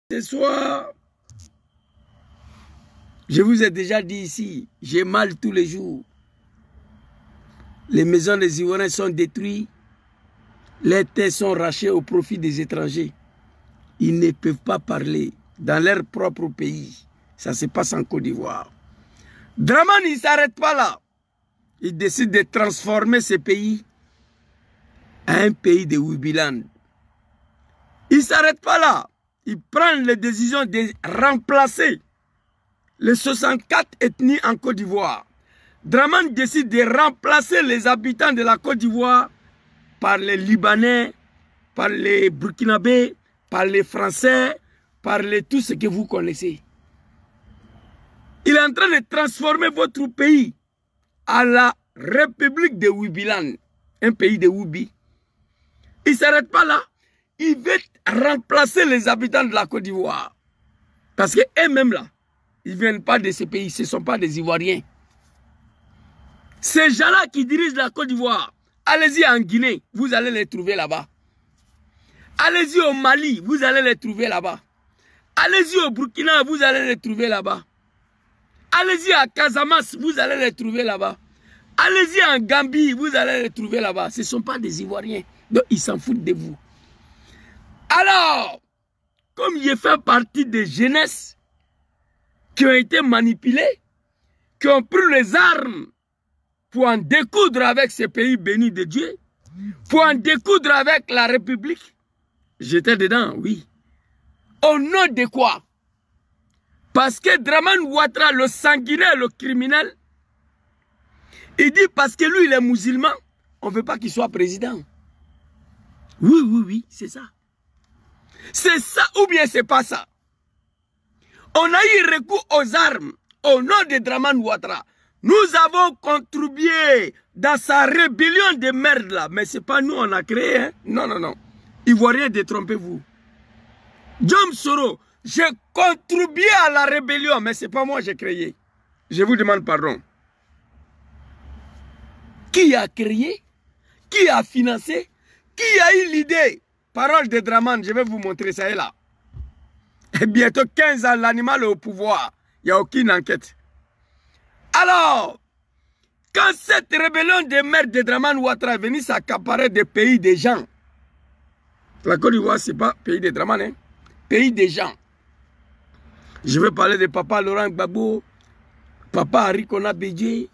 Ce soir, je vous ai déjà dit ici, j'ai mal tous les jours. Les maisons des Ivoiriens sont détruites, les terres sont rachetées au profit des étrangers. Ils ne peuvent pas parler dans leur propre pays. Ça se passe en Côte d'Ivoire. Dramane, il ne s'arrête pas là. Il décide de transformer ce pays en un pays de Wubiland. Il ne s'arrête pas là. Il prend la décision de remplacer les 64 ethnies en Côte d'Ivoire. Dramane décide de remplacer les habitants de la Côte d'Ivoire par les Libanais, par les Burkinabés, par les Français, par tout ce que vous connaissez. Il est en train de transformer votre pays à la République de Wubiland, un pays de Wubi. Il ne s'arrête pas là. Il veut remplacer les habitants de la Côte d'Ivoire. Parce qu'eux-mêmes là, ils ne viennent pas de ce pays, ce ne sont pas des Ivoiriens. Ces gens-là qui dirigent la Côte d'Ivoire, allez-y en Guinée, vous allez les trouver là-bas. Allez-y au Mali, vous allez les trouver là-bas. Allez-y au Burkina, vous allez les trouver là-bas. Allez-y à Casamance, vous allez les trouver là-bas. Allez-y en Gambie, vous allez les trouver là-bas. Ce ne sont pas des Ivoiriens, donc ils s'en foutent de vous. Alors, comme je fais partie des jeunesses qui ont été manipulées, qui ont pris les armes pour en découdre avec ce pays béni de Dieu, pour en découdre avec la République, j'étais dedans, oui. Au nom de quoi? Parce que Dramane Ouattara, le sanguinaire, le criminel, il dit parce que lui, il est musulman, on ne veut pas qu'il soit président. Oui, oui, oui, c'est ça. C'est ça ou bien c'est pas ça. On a eu recours aux armes au nom de Dramane Ouattara. Nous avons contribué dans sa rébellion de merde là. Mais ce n'est pas nous on a créé. Hein? Non, non, non. Ivoiriens, détrompez-vous. Jom Soro, j'ai contribué à la rébellion, mais ce n'est pas moi qui j'ai créé. Je vous demande pardon. Qui a créé? Qui a financé? Qui a eu l'idée? Parole de Dramane, je vais vous montrer ça est là. Et bientôt 15 ans, l'animal est au pouvoir. Il n'y a aucune enquête. Alors, quand cette rébellion de merde de Dramane Ouattara est venue s'accaparer des pays des gens, la Côte d'Ivoire, ce n'est pas pays de Dramane, hein? Pays des gens. Je vais parler de papa Laurent Gbagbo, papa Henri Konan Bédié,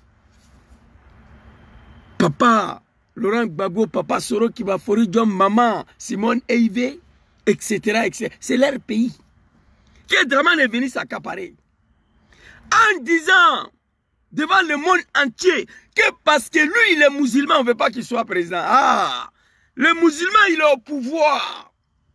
papa Laurent Gbagbo, papa Soro Kibafori, John Maman, Simone Eivé, etc. etc. C'est leur pays. Que Dramane est venu s'accaparer. En disant devant le monde entier que parce que lui il est musulman, on ne veut pas qu'il soit président. Ah, le musulman il est au pouvoir.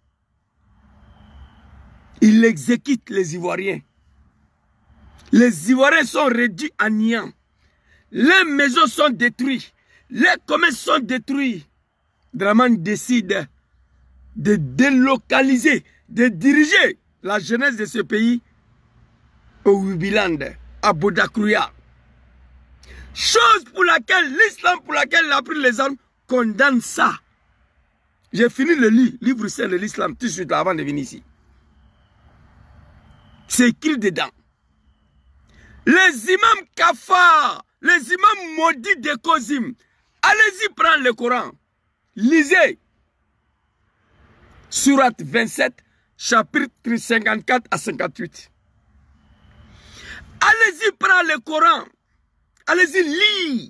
Il exécute les Ivoiriens. Les Ivoiriens sont réduits à néant. Les maisons sont détruites. Les commerces sont détruits. Dramane décide de délocaliser, de diriger la jeunesse de ce pays au Wubiland, à Bodakrouya. Chose pour laquelle l'islam, pour laquelle il a pris les armes, condamne ça. J'ai fini le livre saint de l'islam tout de suite avant de venir ici. C'est écrit dedans. Les imams kafards, les imams maudits de Kozim, allez-y prendre le Coran. Lisez. Surat 27, chapitre 54 à 58. Allez-y prendre le Coran. Allez-y lire.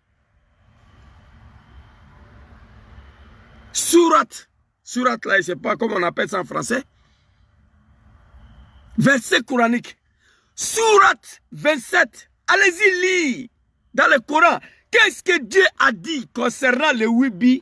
Surat. Surat là, je ne sais pas comment on appelle ça en français. Verset coranique. Surat 27. Allez-y lire dans le Coran. Qu'est-ce que Dieu a dit concernant le Wubi?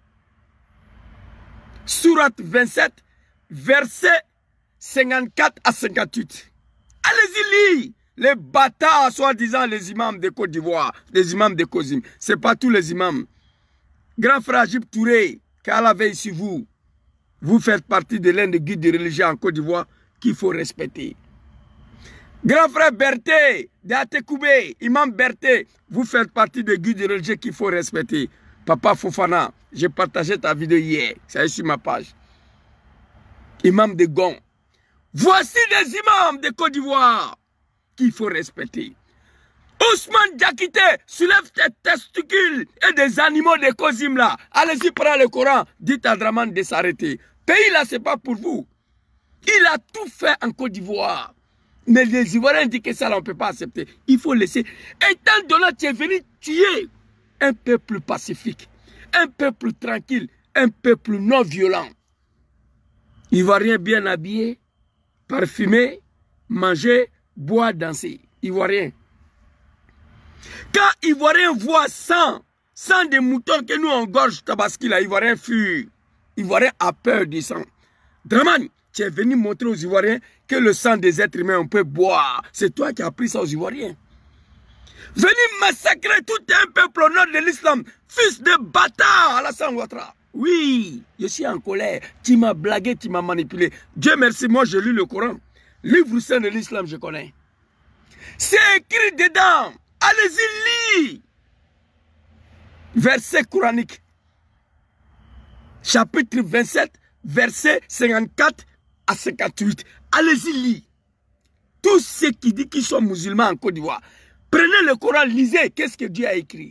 Surat 27, verset 54 à 58. Allez-y lire. Les bâtards, soi-disant les imams de Côte d'Ivoire, les imams de Kozim. Ce n'est pas tous les imams. Grand frère Ajib Touré, qu'Allah veille sur vous. Vous faites partie de l'un des guides de religion en Côte d'Ivoire qu'il faut respecter. Grand frère Berthe, d'Atekoubé, imam Berthe, vous faites partie des guides de religion qu'il faut respecter. Papa Fofana, j'ai partagé ta vidéo hier, ça est sur ma page. Imam de Gon, Voici des imams de Côte d'Ivoire qu'il faut respecter. Ousmane Diakité soulève tes testicules et des animaux de Kozim là. Allez-y, prends le Coran. Dites à Draman de s'arrêter. Pays là, c'est pas pour vous. Il a tout fait en Côte d'Ivoire. Mais les Ivoiriens disent que ça, on ne peut pas accepter. Il faut laisser. Étant donné que tu es venu tuer un peuple pacifique, un peuple tranquille, un peuple non violent. Ivoiriens bien habillés, parfumés, manger, boire, danser. Ivoiriens. Quand Ivoiriens voient sang des moutons que nous on gorge Tabaski, là, Ivoiriens fuient. Ivoiriens a peur du sang. Draman, tu es venu montrer aux Ivoiriens que le sang des êtres humains, on peut boire. C'est toi qui as pris ça aux Ivoiriens. Venu massacrer tout un peuple au nom de l'islam. Fils de bâtard, Alassane Ouattara. Oui, je suis en colère. Tu m'as blagué, tu m'as manipulé. Dieu merci, moi je lis le Coran. Livre saint de l'islam, je connais. C'est écrit dedans. Allez-y, lis. Verset coranique. Chapitre 27, verset 54 à 58. Allez-y, lis. Tous ceux qui disent qu'ils sont musulmans en Côte d'Ivoire, prenez le Coran, lisez. Qu'est-ce que Dieu a écrit?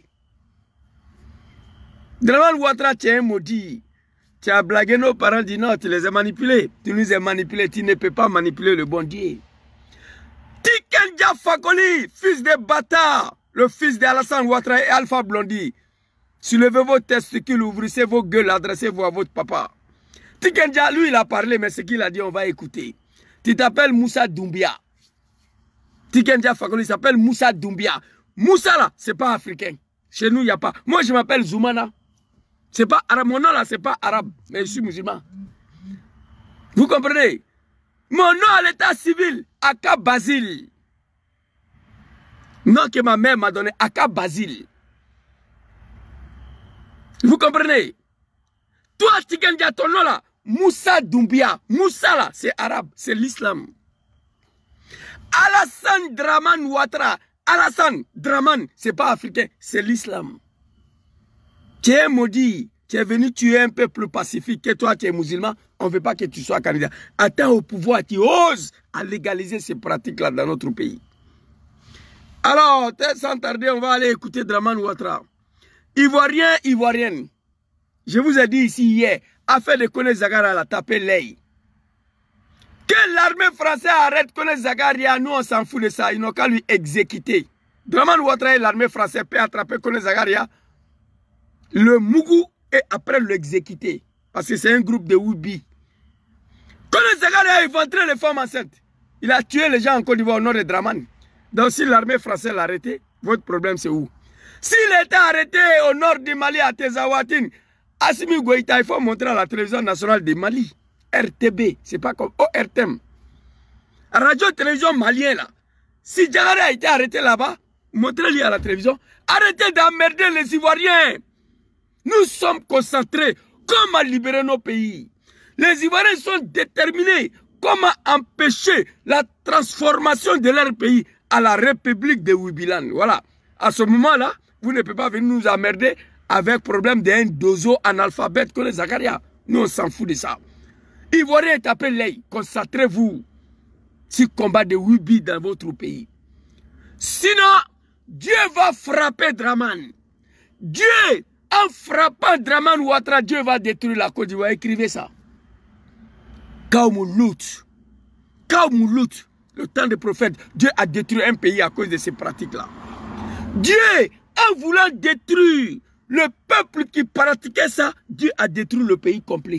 Draman Ouattara, tu es un maudit. Tu as blagué nos parents, dit non, tu les as manipulés. Tu nous as manipulés, tu ne peux pas manipuler le bon Dieu. Tikenja Fakoli, fils de bâtard, le fils d'Alassane Ouattara et Alpha Blondy. Soulevez vos testicules, ouvrez vos gueules, adressez-vous à votre papa. Tikenja, lui, il a parlé, mais ce qu'il a dit, on va écouter. Tu t'appelles Moussa Doumbia. Tikenja Fakoli s'appelle Moussa Doumbia. Moussa, là, c'est pas africain. Chez nous, il n'y a pas. Moi, je m'appelle Zoumana. C'est pas arabe. Mon nom, là, c'est pas arabe. Mais je suis musulman. Vous comprenez? Mon nom à l'état civil, Aka Basile. Nom que ma mère m'a donné, Aka Basile. Vous comprenez? Toi, Tikenja, ton nom là, Moussa Doumbia. Moussa là, c'est arabe, c'est l'islam. Alassane Draman Ouattara. Alassane Draman, c'est pas africain, c'est l'islam. Tu es maudit, tu es venu tuer un peuple pacifique, et toi tu es musulman, on ne veut pas que tu sois candidat. Attends au pouvoir, tu oses à légaliser ces pratiques-là dans notre pays. Alors, sans tarder, on va aller écouter Draman Ouattara. Ivoirien, Ivoirienne, je vous ai dit ici hier, afin de connaître Zagara, la taper l'œil. Que l'armée française arrête Kone Zagaria, nous on s'en fout de ça, ils n'ont qu'à lui exécuter. Draman Ouattara et l'armée française peut attraper Kone Zagaria, le Mougou et après l'exécuter. Parce que c'est un groupe de Woubi. Kone Zagaria a éventré les femmes enceintes. Il a tué les gens en Côte d'Ivoire au nord de Draman. Donc si l'armée française l'a arrêté, votre problème c'est où? S'il était arrêté au nord du Mali à Tezawatine, Assimi Goïta, il faut montrer à la télévision nationale du Mali. RTB, c'est pas comme ORTM. Radio-télévision malien là. Si Diagara a été arrêté là-bas, montrez-lui à la télévision. Arrêtez d'emmerder les Ivoiriens. Nous sommes concentrés. Comment libérer nos pays? Les Ivoiriens sont déterminés. Comment empêcher la transformation de leur pays à la République de Wibilan? Voilà. À ce moment-là, vous ne pouvez pas venir nous emmerder avec problème d'un dozo analphabète que les Zakaria. Nous, on s'en fout de ça. Ivoiriens, tapez l'œil, concentrez-vous sur le combat de Wibi dans votre pays. Sinon, Dieu va frapper Draman. Dieu, en frappant Draman Ouattara, Dieu va détruire la Côte d'Ivoire. Écrivez ça. Kaumoulout, le temps des prophètes, Dieu a détruit un pays à cause de ces pratiques-là. Dieu, en voulant détruire le peuple qui pratiquait ça, Dieu a détruit le pays complet.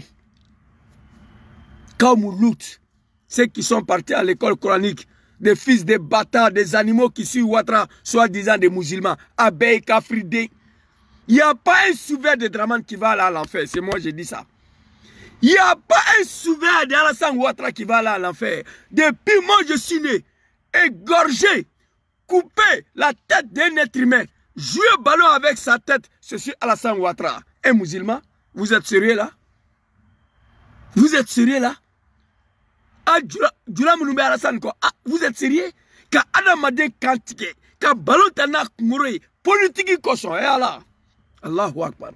Kaumoulout, ceux qui sont partis à l'école coranique, des fils des bâtards, des animaux qui suivent Ouattara, soi-disant des musulmans, abeilles, Kafridé. Il n'y a pas un souverain de Draman qui va aller à l'enfer, c'est moi j'ai dit ça. Il n'y a pas un souverain d'Alassane Ouattara qui va aller à l'enfer. Depuis moi je suis né, égorgé, coupé la tête d'un être humain, jouer ballon avec sa tête, je suis Alassane Ouattara. Un musulman, vous êtes sérieux là? Vous êtes sérieux là? Ah, vous êtes sérieux? Quand Adam a dit quantiqué, quand ballon tana mouré, politique cochon, et Allah. Allahu Akbar.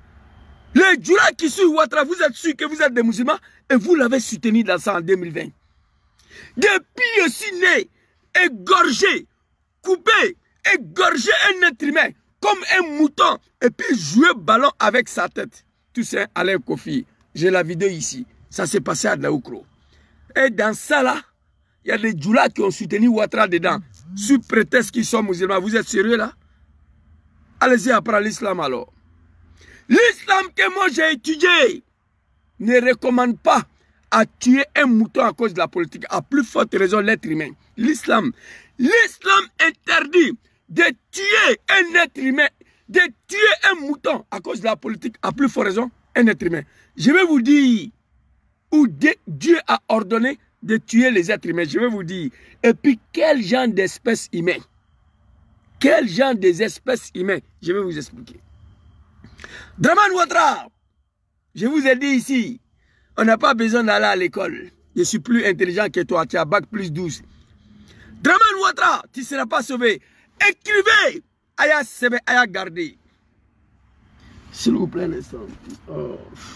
Les Djura qui suivent Ouattara, vous êtes sûr que vous êtes des musulmans et vous l'avez soutenu dans ça en 2020. Depuis aussi né, égorger, couper, égorger un être humain comme un mouton et puis jouer ballon avec sa tête. Tout ça, Alain Kofi. J'ai la vidéo ici. Ça s'est passé à Daoukro. Et dans ça là, il y a des djoulas qui ont soutenu Ouattara dedans. Sous prétexte qu'ils sont musulmans. Vous êtes sérieux là? Allez-y apprendre l'islam alors. L'islam que moi j'ai étudié ne recommande pas à tuer un mouton à cause de la politique. À plus forte raison l'être humain. L'islam interdit de tuer un être humain, de tuer un mouton à cause de la politique. À plus forte raison un être humain. Je vais vous dire où Dieu a ordonné de tuer les êtres humains. Je vais vous dire. Et puis quel genre d'espèces humaines? Quel genre des espèces humaines? Je vais vous expliquer. Draman Ouattara, je vous ai dit ici, on n'a pas besoin d'aller à l'école. Je suis plus intelligent que toi, tu as bac plus 12. Draman Ouattara, tu ne seras pas sauvé. Écrivez, Aya Sebe, Aya Gardé. S'il vous plaît, l'instant. Oh.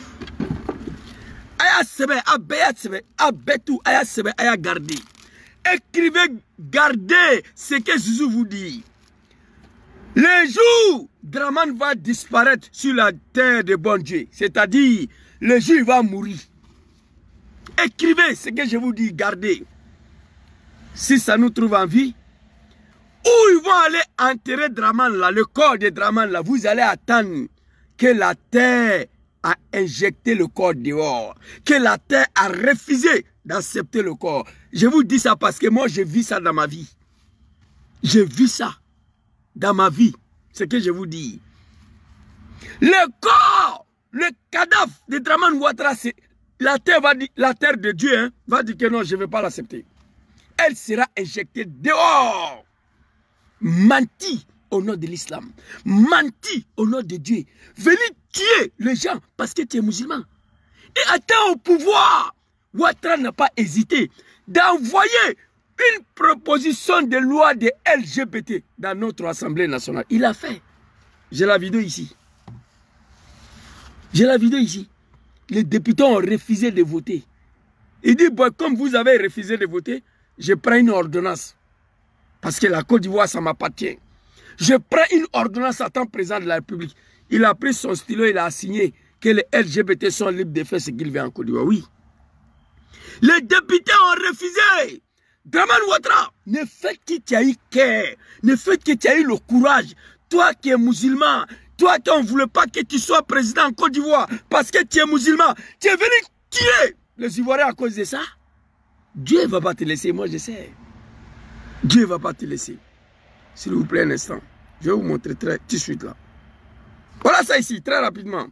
Aya Sebe, Abéa Sebe, Abétou, Aya Sebe, Aya Gardé. Écrivez, gardez ce que Jésus vous dit. Le jour, Draman va disparaître sur la terre de bon Dieu. C'est-à-dire, le jour il va mourir. Écrivez ce que je vous dis, gardez. Si ça nous trouve en vie, où ils vont aller enterrer Draman là, le corps de Draman là, vous allez attendre que la terre a injecté le corps dehors. Que la terre a refusé d'accepter le corps. Je vous dis ça parce que moi, j'ai vu ça dans ma vie. J'ai vu ça dans ma vie. Ce que je vous dis. Le corps, le cadavre de Draman Ouattara, la terre de Dieu hein, va dire que non, je ne vais pas l'accepter. Elle sera injectée dehors. Menti au nom de l'islam. Menti au nom de Dieu. Venez tuer les gens parce que tu es musulman. Et atteint au pouvoir. Ouattara n'a pas hésité d'envoyer une proposition de loi de LGBT dans notre Assemblée nationale. Il a fait. J'ai la vidéo ici. J'ai la vidéo ici. Les députés ont refusé de voter. Il dit, bon, comme vous avez refusé de voter, je prends une ordonnance. Parce que la Côte d'Ivoire, ça m'appartient. Je prends une ordonnance en tant que président de la République. Il a pris son stylo, il a signé que les LGBT sont libres de faire ce qu'ils veulent en Côte d'Ivoire. Oui. Les députés ont refusé. Draman Ouattara, ne faites que tu as eu cœur, ne faites que tu as eu le courage. Toi qui es musulman, toi qui ne voulais pas que tu sois président en Côte d'Ivoire parce que tu es musulman, tu es venu tuer les Ivoiriens à cause de ça. Dieu ne va pas te laisser, moi je sais. Dieu ne va pas te laisser. S'il vous plaît un instant, je vais vous montrer tout de suite là. Voilà ça ici, très rapidement.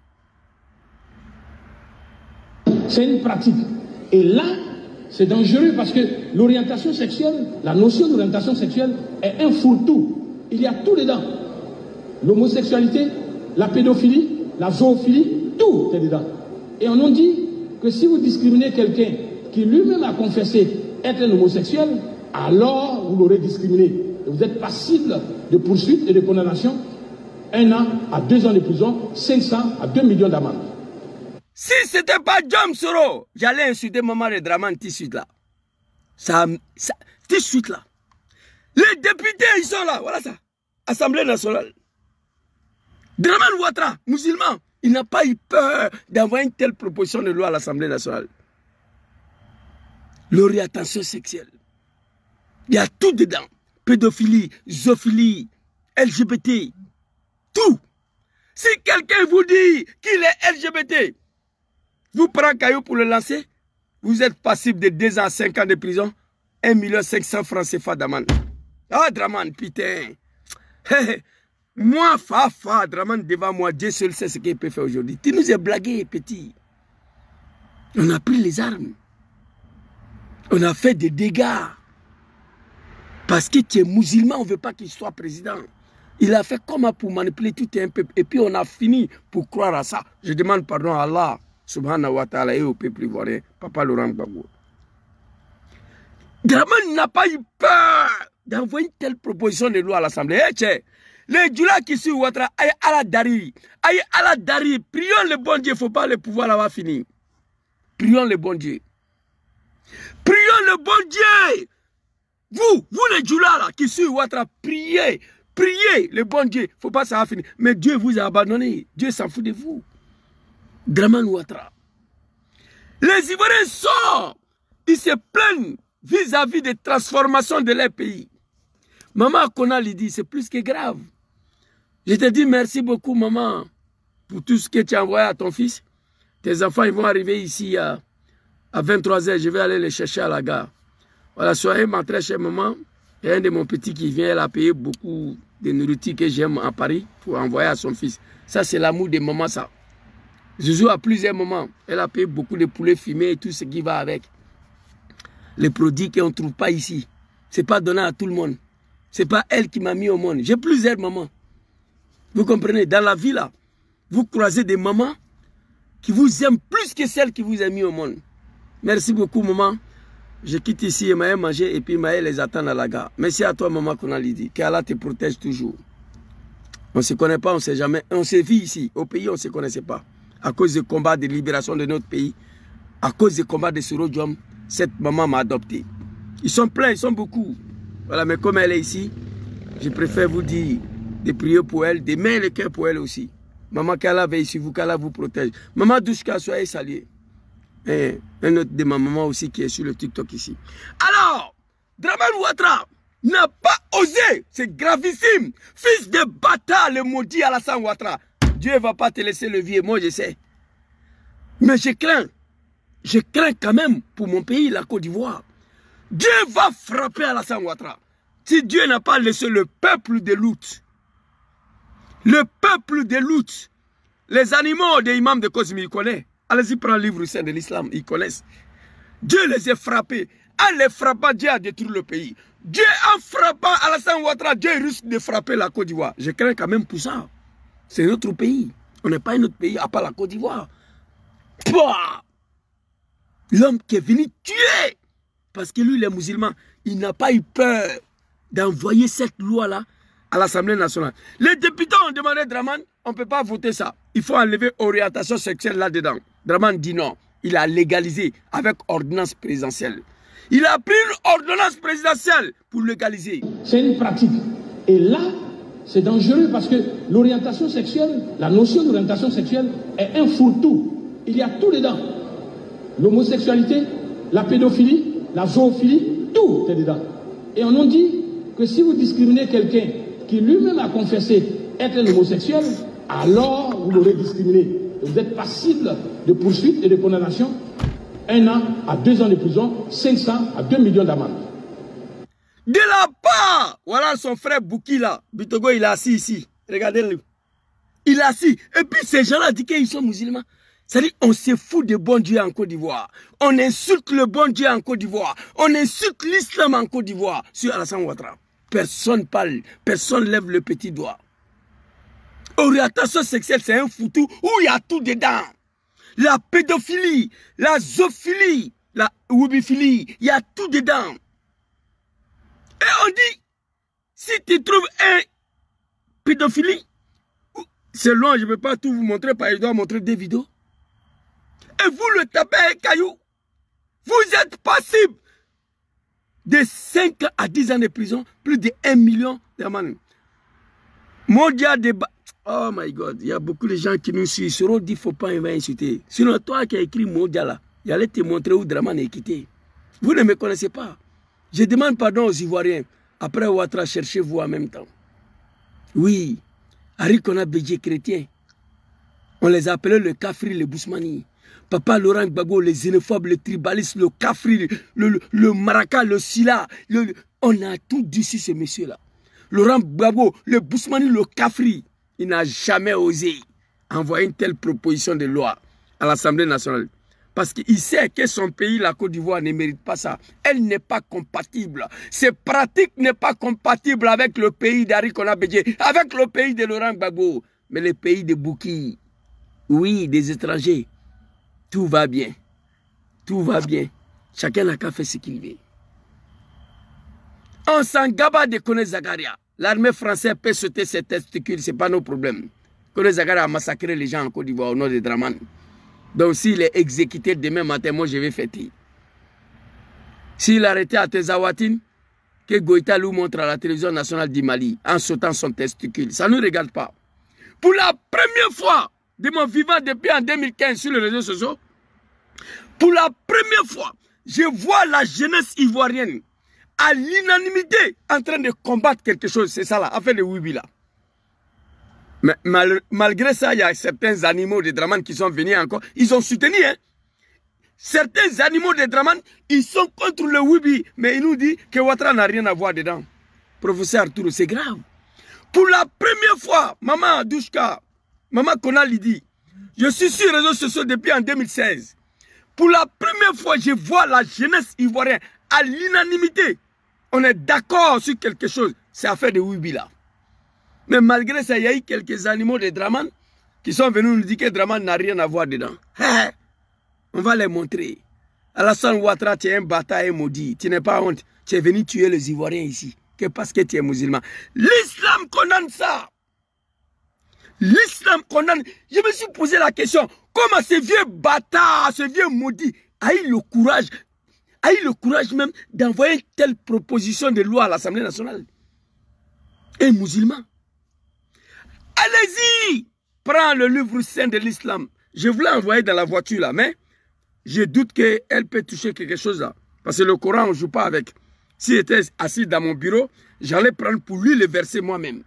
C'est une pratique. Et là, c'est dangereux parce que l'orientation sexuelle, la notion d'orientation sexuelle est un fourre-tout. Il y a tout dedans. L'homosexualité, la pédophilie, la zoophilie, tout est dedans. Et on nous dit que si vous discriminez quelqu'un qui lui-même a confessé être un homosexuel, alors vous l'aurez discriminé. Et vous êtes passible de poursuites et de condamnation, 1 an à 2 ans de prison, 500 à 2 millions d'amendes. Si ce n'était pas John Soro, j'allais insulter maman de Draman tout de suite là. Tout de suite là. Les députés, ils sont là, voilà ça. Assemblée nationale. Draman Ouattara, musulman, il n'a pas eu peur d'envoyer une telle proposition de loi à l'Assemblée nationale. L'orientation sexuelle. Il y a tout dedans. Pédophilie, zoophilie, LGBT, tout. Si quelqu'un vous dit qu'il est LGBT, vous prenez un caillou pour le lancer, vous êtes passible de 2 ans à 5 ans de prison, 1 500 000 francs CFA d'amende. Ah, Draman, putain. Moi, Draman devant moi, Dieu seul sait ce qu'il peut faire aujourd'hui. Tu nous as blagué, petit. On a pris les armes. On a fait des dégâts. Parce que tu es musulman, on ne veut pas qu'il soit président. Il a fait comment pour manipuler tout un peuple. Et puis on a fini pour croire à ça. Je demande pardon à Allah, subhanahu wa ta'ala, et au peuple ivoirien, Papa Laurent Gbagbo. Draman n'a pas eu peur d'envoyer une telle proposition de loi à l'Assemblée. Les djoulas qui sont Ouattara, aïe Allah Dari, prions le bon Dieu, il ne faut pas le pouvoir l'avoir fini. Prions le bon Dieu. Prions le bon Dieu. Vous les Djoula là, qui suivent Ouattara, priez. Priez le bon Dieu. Il ne faut pas ça finir. Mais Dieu vous a abandonné. Dieu s'en fout de vous. Dramane Ouattara. Les Ivoiriens sortent. Ils se plaignent vis-à-vis des transformations de leur pays. Maman Kona lui dit, c'est plus que grave. Je te dis merci beaucoup, maman, pour tout ce que tu as envoyé à ton fils. Tes enfants, ils vont arriver ici à 23 h. Je vais aller les chercher à la gare. Voilà, soyez ma très chère maman. Il y a un de mon petit qui vient, elle a payé beaucoup de nourriture que j'aime à Paris pour envoyer à son fils. Ça, c'est l'amour de maman, ça. Je joue à plusieurs moments. Elle a payé beaucoup de poulets fumés et tout ce qui va avec. Les produits qu'on ne trouve pas ici. Ce n'est pas donné à tout le monde. Ce n'est pas elle qui m'a mis au monde. J'ai plusieurs mamans. Vous comprenez? Dans la vie, là, vous croisez des mamans qui vous aiment plus que celles qui vous ont mis au monde. Merci beaucoup, maman. Je quitte ici et Maë manger et puis Maë les attend à la gare. Merci à toi, maman, qu'on a dit. Qu'Allah te protège toujours. On ne se connaît pas, on ne sait jamais. On se vit ici. Au pays, on ne se connaissait pas. À cause du combat de libération de notre pays, à cause du combat de Soro Diom, cette maman m'a adopté. Ils sont pleins, ils sont beaucoup. Voilà, mais comme elle est ici, je préfère vous dire de prier pour elle, de mettre le cœur pour elle aussi. Maman, qu'Allah veille sur vous, qu'Allah vous protège. Maman Douchka, soyez saluée. Et un autre de ma maman aussi qui est sur le TikTok ici. Alors, Dramane Ouattara n'a pas osé, c'est gravissime. Fils de bâtard, le maudit Alassane Ouattara. Dieu ne va pas te laisser le vieux, moi je sais. Mais je crains quand même pour mon pays, la Côte d'Ivoire. Dieu va frapper Alassane Ouattara. Si Dieu n'a pas laissé le peuple de Lout, le peuple de Lout, les animaux des imams de Cosmi, ils connaissent. Allez-y, prends le livre saint de l'islam, ils connaissent. Dieu les a frappés. En les frappant, Dieu a détruit le pays. Dieu en frappant Alassane Ouattara, Dieu risque de frapper la Côte d'Ivoire. Je crains quand même pour ça. C'est notre pays. On n'est pas un autre pays à part la Côte d'Ivoire. L'homme qui est venu tuer. Parce que lui, les musulmans, il n'a pas eu peur d'envoyer cette loi-là à l'Assemblée nationale. Les députés ont demandé Dramane, on ne peut pas voter ça. Il faut enlever orientation sexuelle là-dedans. Dramane dit non. Il a légalisé avec ordonnance présidentielle. Il a pris une ordonnance présidentielle pour légaliser. C'est une pratique. Et là, c'est dangereux parce que l'orientation sexuelle, la notion d'orientation sexuelle est un fourre-tout. Il y a tout dedans. L'homosexualité, la pédophilie, la zoophilie, tout est dedans. Et on nous dit que si vous discriminez quelqu'un qui lui-même a confessé être un homosexuel, alors vous l'aurez discriminé. Vous êtes passible de poursuites et de condamnation, 1 an à 2 ans de prison, 500 à 2 millions d'amende. De la part, voilà son frère Bouki là, Bitogo il est assis ici, regardez-le. Il est assis, et puis ces gens-là disent qu'ils sont musulmans. C'est-à-dire on se fout de bon Dieu en Côte d'Ivoire. On insulte le bon Dieu en Côte d'Ivoire. On insulte l'islam en Côte d'Ivoire sur Alassane Ouattara. Personne parle, personne lève le petit doigt. Orientation sexuelle, c'est un foutu où il y a tout dedans. La pédophilie, la zoophilie, la wubiphilie, il y a tout dedans. Et on dit, si tu trouves un pédophilie, c'est loin, je ne peux pas tout vous montrer, je dois montrer des vidéos. Et vous le tapez un caillou. Vous êtes passible de 5 à 10 ans de prison, plus de 1 million d'amende. Mondial débat. Oh my God, il y a beaucoup de gens qui nous suivent. Soro dit, il ne faut pas insulter. Sinon, toi qui as écrit Mondial là, il allait te montrer où Dramane est quitté. Vous ne me connaissez pas. Je demande pardon aux Ivoiriens. Après Ouattara, cherchez-vous en même temps. Oui, Arikona Bédié chrétien. On les appelait le Kafri, le Bousmani. Papa Laurent Gbagbo, les xénophobes, les tribalistes, le Kafri, le Maraka, le Silla. On a tout dit sur ces messieurs-là. Laurent Gbagbo, le Bousmani, le Kafri. Il n'a jamais osé envoyer une telle proposition de loi à l'Assemblée nationale. Parce qu'il sait que son pays, la Côte d'Ivoire, ne mérite pas ça. Elle n'est pas compatible. Ces pratiques n'est pas compatible avec le pays d'Arikona Bédié, avec le pays de Laurent Gbagbo. Mais le pays de Bouki, oui, des étrangers, tout va bien. Tout va bien. Chacun n'a qu'à faire ce qu'il veut. On s'en gaba de Kone Zagaria. L'armée française peut sauter ses testicules, ce n'est pas nos problèmes. Kone Zagaria a massacré les gens en Côte d'Ivoire au nom de Dramane. Donc s'il est exécuté demain matin, moi je vais fêter. S'il arrêtait à Tezawatine, que Goïta lui montre à la télévision nationale du Mali en sautant son testicule, ça ne nous regarde pas. Pour la première fois de mon vivant depuis en 2015 sur les réseaux sociaux, pour la première fois, je vois la jeunesse ivoirienne à l'unanimité en train de combattre quelque chose. C'est ça là, affaire de Wibi là. Mais malgré ça, il y a certains animaux de Dramane qui sont venus encore. Ils ont soutenu, hein. Certains animaux de Dramane, ils sont contre le Wibi. Mais il nous dit que Ouattara n'a rien à voir dedans. Professeur Arturo, c'est grave. Pour la première fois, maman Douchka, maman Konali dit, je suis sur les réseaux sociaux depuis en 2016. Pour la première fois, je vois la jeunesse ivoirienne à l'unanimité. On est d'accord sur quelque chose. C'est affaire de Wibi là. Mais malgré ça, il y a eu quelques animaux de Dramane qui sont venus nous dire que Dramane n'a rien à voir dedans. On va les montrer. Alassane Ouattara, tu es un bâtard et maudit. Tu n'es pas honte. Tu es venu tuer les Ivoiriens ici. Que parce que tu es musulman. L'islam condamne ça. L'islam condamne. Je me suis posé la question. Comment ce vieux bâtard, ce vieux maudit a eu le courage même d'envoyer une telle proposition de loi à l'Assemblée nationale? Un musulman. Allez-y, prends le livre saint de l'islam. Je voulais envoyer dans la voiture là, mais je doute qu'elle peut toucher quelque chose là. Parce que le Coran, on ne joue pas avec. S'il était assis dans mon bureau, j'allais prendre pour lui le verset moi-même.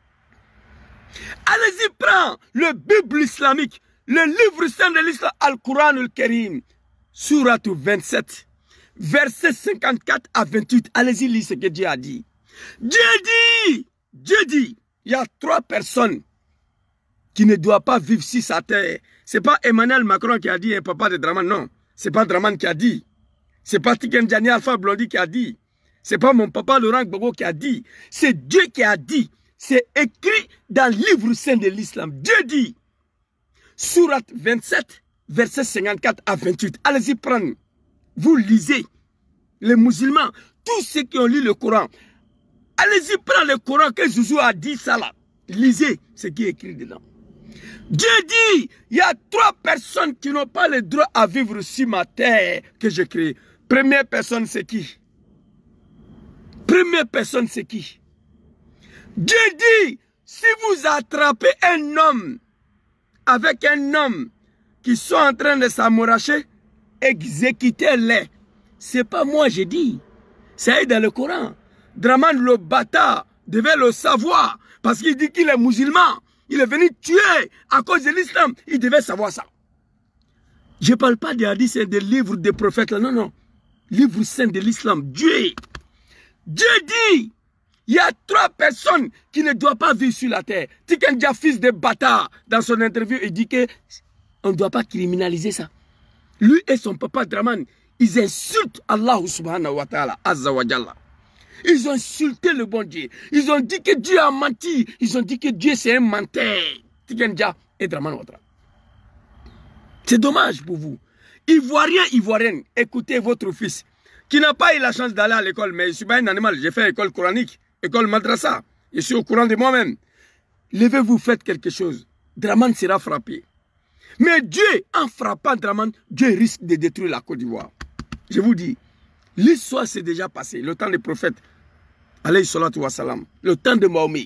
Allez-y, prends le Bible islamique, le livre saint de l'islam, Al-Quran al-Karim, Surat 27, verset 54 à 28. Allez-y, lisez ce que Dieu a dit. Dieu dit, il y a 3 personnes qui ne doivent pas vivre sur sa terre. Ce n'est pas Emmanuel Macron qui a dit, papa de Dramane, non. Ce n'est pas Dramane qui a dit. Ce n'est pas Tikendjani Alpha Blondy qui a dit. Ce n'est pas mon papa Laurent Gbagbo qui a dit. C'est Dieu qui a dit. C'est écrit dans le livre saint de l'islam. Dieu dit, Surat 27, verset 54 à 28. Allez-y prendre. Vous lisez. Les musulmans, tous ceux qui ont lu le Coran, allez-y prendre le Coran que Zouzou a dit ça là. Lisez ce qui est écrit dedans. Dieu dit, il y a 3 personnes qui n'ont pas le droit à vivre sur ma terre que j'ai créée. Première personne, c'est qui? Première personne, c'est qui? Dieu dit, si vous attrapez un homme avec un homme qui sont en train de s'amouracher, exécutez-les. C'est pas moi, j'ai dit. C'est dans le Coran. Dramane le bâtard devait le savoir parce qu'il dit qu'il est musulman. Il est venu tuer à cause de l'islam. Il devait savoir ça. Je ne parle pas des hadiths et des livres des prophètes. Non, non. Livre saint de l'islam. Dieu dit, il y a 3 personnes qui ne doivent pas vivre sur la terre. Tikendja, fils de bâtard, dans son interview, il dit qu'on ne doit pas criminaliser ça. Lui et son papa Dramane, ils insultent Allah subhanahu wa ta'ala, azza wa jalla. Ils ont insulté le bon Dieu. Ils ont dit que Dieu a menti. Ils ont dit que Dieu c'est un menteur. Tikendja et Dramane Ouattara. C'est dommage pour vous. Ivoiriens, Ivoiriennes, écoutez votre fils qui n'a pas eu la chance d'aller à l'école, mais je ne suis pas un animal. J'ai fait école coranique, école madrasa. Je suis au courant de moi-même. Levez-vous, faites quelque chose. Dramane sera frappé. Mais Dieu, en frappant Dramane, Dieu risque de détruire la Côte d'Ivoire. Je vous dis, l'histoire s'est déjà passée. Le temps des prophètes, alayhi salatu wa salam, le temps de Mahomet.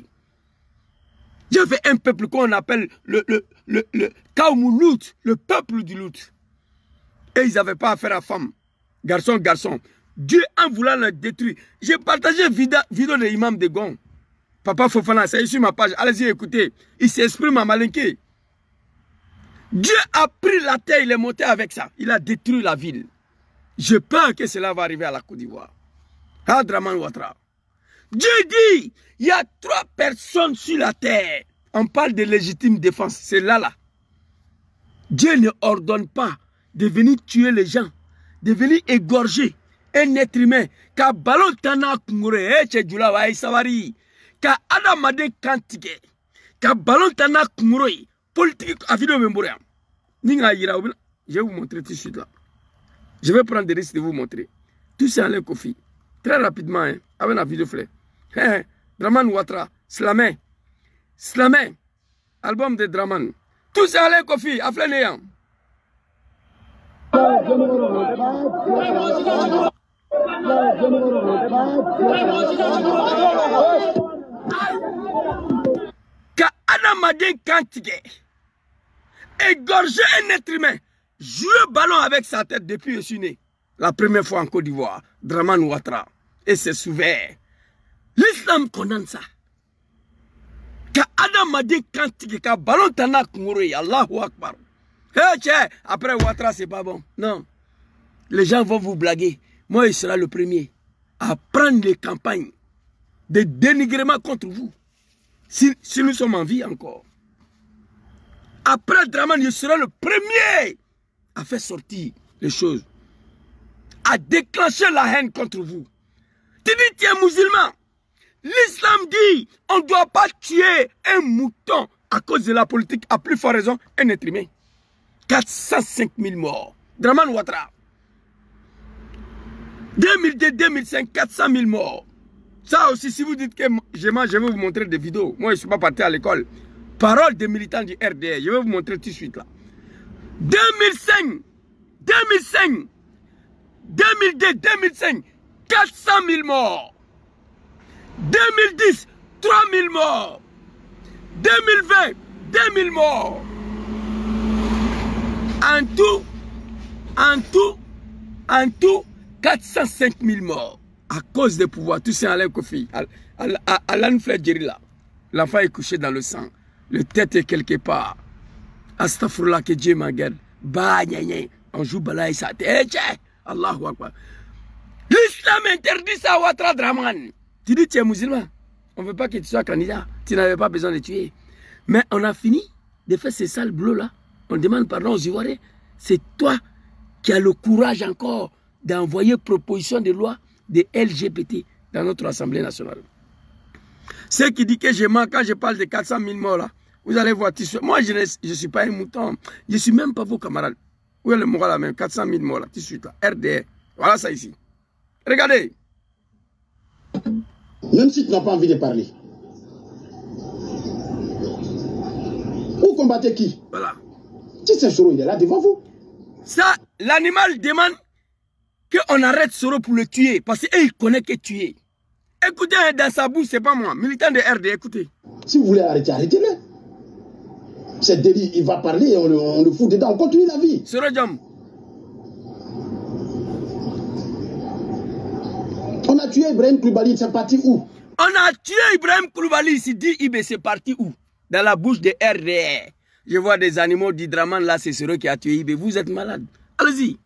Il y avait un peuple qu'on appelle le Kaoumoulout, le peuple du Lout. Et ils n'avaient pas affaire à femme. Garçon, garçon. Dieu, en voulant le détruire. J'ai partagé une vidéo de l'imam de Gon. Papa Fofana, c'est sur ma page. Allez-y, écoutez. Il s'exprime à Malinké. Dieu a pris la terre, il est monté avec ça. Il a détruit la ville. J'ai peur que cela va arriver à la Côte d'Ivoire. À Dramane Ouattara. Dieu dit, il y a 3 personnes sur la terre. On parle de légitime défense. C'est là. Dieu ne ordonne pas de venir tuer les gens, de venir égorger un être humain. Ka ballon tana kungure, djula wa isawari. Ka adamade kantike. Ka ballon tana kungure. Politique à vidéo mémorial. Ninga ira. Je vais vous montrer tout de suite là. Je vais prendre des risques de vous montrer. Tout c'est en l'air Kofi. Très rapidement, hein, avec la vidéo flé. Dramane Ouattara, Slamé. Slamé. Album de Dramane. Tout c'est en l'air Kofi. A flé néant. Quand Anamadien Kantigé égorger un être humain, jouer ballon avec sa tête depuis que je suis né. La première fois en Côte d'Ivoire, Dramane Ouattara. Et c'est souverain. L'islam condamne ça. Quand Anamadien Kantigé, quand ballon tana Koumouré, Allahu Akbar. Après Ouattara, c'est pas bon. Non. Les gens vont vous blaguer. Moi, il sera le premier à prendre les campagnes de dénigrement contre vous. Si nous sommes en vie encore. Après Dramane, je serai le premier à faire sortir les choses. À déclencher la haine contre vous. Tu dis, tu es musulman. L'islam dit, on ne doit pas tuer un mouton à cause de la politique, à plus forte raison, un être humain. 405 000 morts. Dramane Ouattara. 2002-2005, 400 000 morts. Ça aussi, si vous dites que je vais vous montrer des vidéos. Moi, je ne suis pas parti à l'école. Parole des militants du RDR. Je vais vous montrer tout de suite là. 2005, 2002, 2005, 400 000 morts. 2010, 3 000 morts. 2020, 2 000 morts. En tout, 405 000 morts. À cause des pouvoirs, tout c'est Alain Kofi, Alan Fledjeri là. L'enfant est couché dans le sang. Le tête est quelque part. Astaghfirullah, que Dieu m'en garde. Bah, on joue balaye sa tête. Allahu Akbar. L'islam interdit ça à Ouattara Dramane. Tu dis tu es musulman. On ne veut pas que tu sois candidat. Tu n'avais pas besoin de tuer. Mais on a fini de faire ces sales bleus là. On demande pardon aux Ivoiriens. C'est toi qui as le courage encore d'envoyer proposition de loi de LGBT dans notre Assemblée nationale. Ceux qui disent que je mens quand je parle de 400 000 morts là, vous allez voir. Moi, je ne suis pas un mouton. Je ne suis même pas vos camarades. Où est le moral là même? 400 000 morts là, tout de suite là. RDR. Voilà ça ici. Regardez. Même si tu n'as pas envie de parler. Vous combattez qui? Voilà. Si c'est Soro, il est là devant vous. Ça, l'animal demande qu'on arrête Soro pour le tuer. Parce qu'il connaît que tuer. Écoutez, dans sa bouche, c'est pas moi. Militant de RD, écoutez. Si vous voulez arrêter, arrêtez-le. C'est délit, il va parler et on le fout dedans. On continue la vie. Soro Djam. On a tué Ibrahim Koulibaly, c'est parti où? On a tué Ibrahim Koulibaly ici, dit Ibé, c'est parti où? Dans la bouche de RDR. Je vois des animaux d'Hydraman, là, c'est Soro qui a tué Ibé. Vous êtes malade. Allez-y.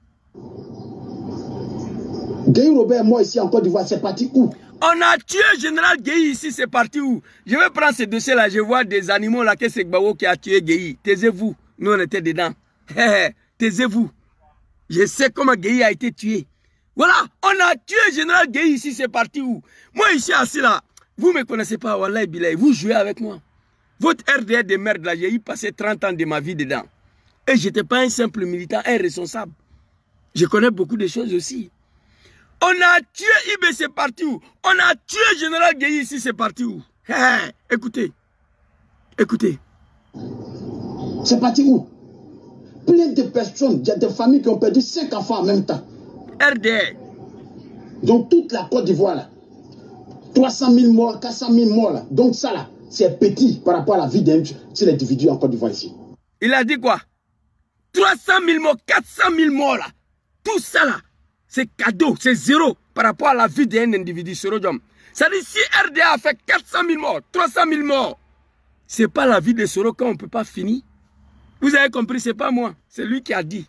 Gueye Robert, moi ici en Côte d'Ivoire, c'est parti où? On a tué Général Gueye ici, c'est parti où? Je vais prendre ce dossier-là, je vois des animaux là, que c'est Gbao qui a tué Gueye. Taisez-vous, nous on était dedans. Taisez-vous. Je sais comment Gueye a été tué. Voilà, on a tué Général Gueye ici, c'est parti où? Moi ici, assis là, vous ne me connaissez pas, Wallahi Bilay, vous jouez avec moi. Votre RDR de merde là, j'ai eu passé 30 ans de ma vie dedans. Et je n'étais pas un simple militant, un responsable. Je connais beaucoup de choses aussi. On a tué Ibé, c'est parti où? On a tué Général Gueye ici, c'est parti où? Écoutez. Écoutez. C'est parti où? Plein de personnes, il y a des familles qui ont perdu 5 enfants en même temps. RDR. Donc toute la Côte d'Ivoire là. 300 000 morts, 400 000 morts là. Donc ça là, c'est petit par rapport à la vie d'un seul individu en Côte d'Ivoire ici. Il a dit quoi? 300 000 morts, 400 000 morts là. Tout ça là. C'est cadeau, c'est zéro par rapport à la vie d'un individu, Soro Djam. Ça dit, si RDA a fait 400 000 morts, 300 000 morts, c'est pas la vie de Soro qu'on ne peut pas finir. Vous avez compris, c'est pas moi, c'est lui qui a dit.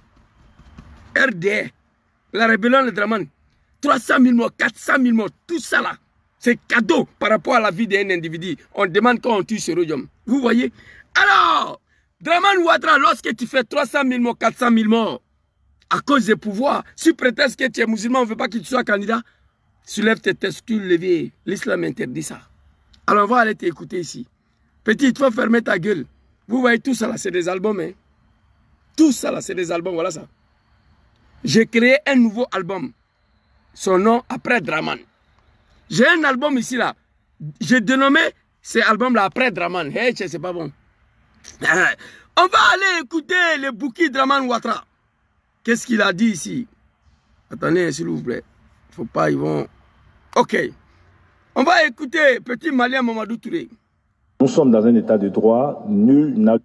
RDA, la rébellion de Dramane, 300 000 morts, 400 000 morts, tout ça là, c'est cadeau par rapport à la vie d'un individu. On demande quand on tue Soro Djam. Vous voyez? Alors, Dramane Ouattara, lorsque tu fais 300 000 morts, 400 000 morts, à cause des pouvoirs, sous prétexte que tu es musulman, on ne veut pas que tu sois candidat, soulève tes testicules levés. L'islam interdit ça. Alors on va aller t'écouter ici. Petit, il faut fermer ta gueule. Vous voyez tout ça là, c'est des albums. Hein? Tout ça là, c'est des albums, voilà ça. J'ai créé un nouveau album. Son nom, après Dramane. J'ai un album ici là. J'ai dénommé ces albums là après Dramane. Hey, c'est pas bon. On va aller écouter le bouquet Dramane Ouattara. Qu'est-ce qu'il a dit ici? Attendez, s'il vous plaît. Faut pas, ils vont... Ok. On va écouter petit Malien Mamadou Touré. Nous sommes dans un état de droit, nul n'a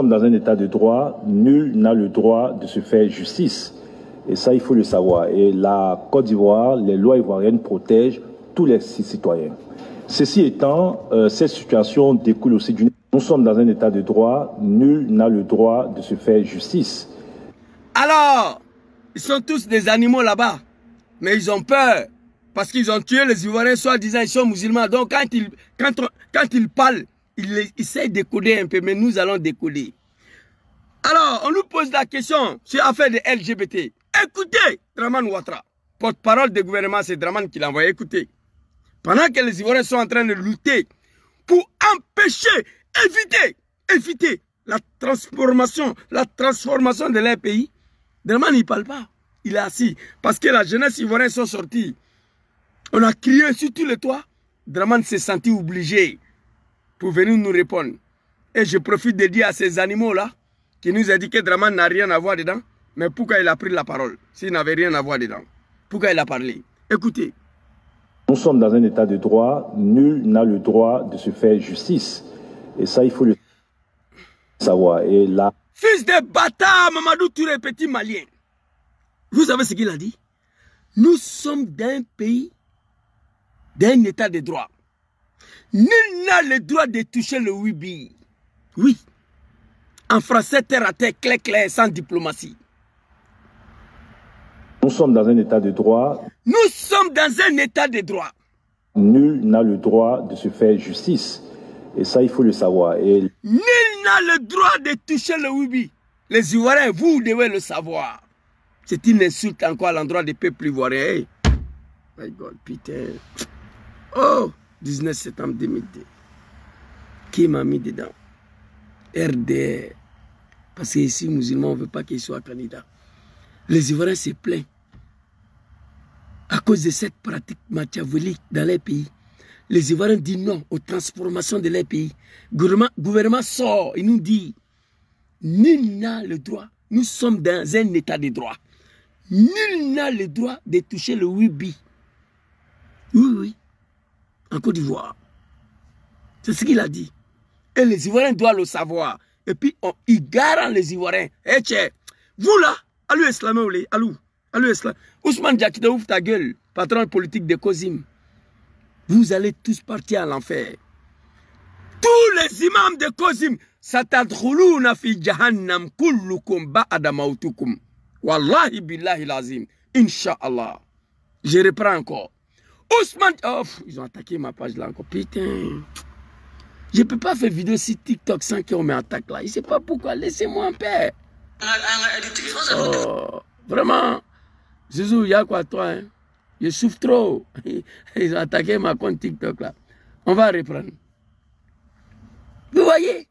le droit de se faire justice. Et ça, il faut le savoir. Et la Côte d'Ivoire, les lois ivoiriennes protègent tous les citoyens. Ceci étant, cette situation découle aussi d'une... Nous sommes dans un état de droit, nul n'a le droit de se faire justice. Alors, ils sont tous des animaux là-bas, mais ils ont peur. Parce qu'ils ont tué les Ivoiriens, soi-disant ils sont musulmans. Donc quand ils parlent, ils essayent de décoder un peu, mais nous allons décoder. Alors, on nous pose la question sur l'affaire des LGBT. Écoutez, Draman Ouattara, porte-parole du gouvernement, c'est Draman qui l'a envoyé. Écoutez, pendant que les Ivoiriens sont en train de lutter pour empêcher, éviter la transformation de leur pays, Draman il ne parle pas. Il est assis. Parce que la jeunesse ivoirienne sont sortis. On a crié sur tous les toits. Draman s'est senti obligé pour venir nous répondre. Et je profite de dire à ces animaux-là, qui nous a dit que Draman n'a rien à voir dedans, mais pourquoi il a pris la parole, s'il n'avait rien à voir dedans? Pourquoi il a parlé? Écoutez. Nous sommes dans un état de droit, nul n'a le droit de se faire justice. Et ça, il faut le savoir. Et là... Fils de bâtard, Mamadou Touré, petit malien. Vous savez ce qu'il a dit? Nous sommes d'un pays, d'un état de droit. Nul n'a le droit de toucher le Wibi. Oui. En français, terre à terre, clair, sans diplomatie. Nous sommes dans un état de droit. Nous sommes dans un état de droit. Nul n'a le droit de se faire justice. Et ça, il faut le savoir. Et... Nul n'a le droit de toucher le Wibi. Les Ivoiriens, vous devez le savoir. C'est une insulte encore à l'endroit des peuples ivoiriens. Hey. My God, putain. Oh, 19 septembre 2002. Qui m'a mis dedans? RDR. Parce qu'ici, musulmans, on ne veut pas qu'il soit candidat. Les Ivoiriens se plaignent. À cause de cette pratique machiavélique dans les pays. Les Ivoiriens disent non aux transformations de leur pays. Le gouvernement sort, il nous dit, nul n'a le droit. Nous sommes dans un état de droit. Nul n'a le droit de toucher le Wibi. Oui. En Côte d'Ivoire. C'est ce qu'il a dit. Et les Ivoiriens doivent le savoir. Et puis, il garant les Ivoiriens. Eh, tchè, vous là, allô islamé, allô islamé. Ousmane Diakité, ouvre ta gueule, patron politique de Kozim. Vous allez tous partir à l'enfer. Tous les imams de Kozim, satadkhuluna fi jahannam kullukum ba'da mautukum. Wallahi billahi lazim. Inch'Allah. Je reprends encore. Ousmane... Oh, ils ont attaqué ma page là encore. Putain. Je ne peux pas faire vidéo sur TikTok sans qu'on m'attaque là. Je ne sais pas pourquoi. Laissez-moi en paix. Oh, vraiment. Zizou, il y a quoi toi hein? Je souffre trop. Ils ont attaqué ma compte TikTok là. On va reprendre. Vous voyez?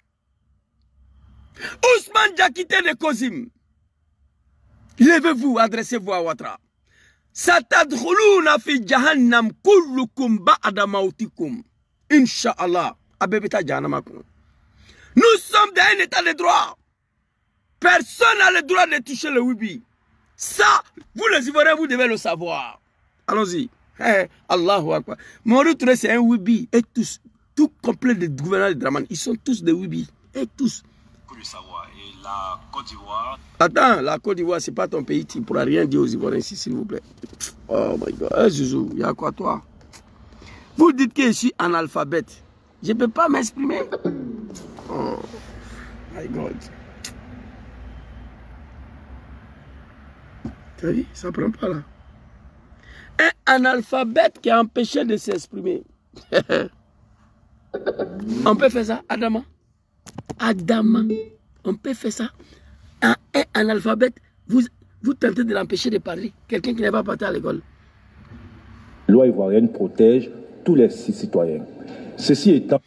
Ousmane Diakité de Kozim. Levez-vous, adressez-vous à Ouattara. Satadkhuluna fi jahannam kullukum ba'da mautikum. Inch'Allah. Nous sommes dans un état de droit. Personne n'a le droit de toucher le Wibi. Ça, vous les Ivoiriens, vous devez le savoir. Allons-y. Hey, Allahu Akbar. Mamadou Touré, c'est un Wibi. Et tous, tout complet de gouvernement de Draman, ils sont tous des Wibi. Et tous. Pour le savoir. Et la Côte d'Ivoire... Attends, la Côte d'Ivoire, c'est pas ton pays. Tu ne pourras rien dire aux Ivoiriens ici, s'il vous plaît. Oh my God. Hey, Zouzou, il y a quoi toi? Vous dites que je suis analphabète. Je ne peux pas m'exprimer. Oh my God. Tu as vu, ça ne prend pas là. Un analphabète qui est empêché de s'exprimer. On peut faire ça, Adama. On peut faire ça. Un analphabète, vous tentez de l'empêcher de parler. Quelqu'un qui n'est pas parti à l'école. La loi ivoirienne protège tous les citoyens. Ceci étant...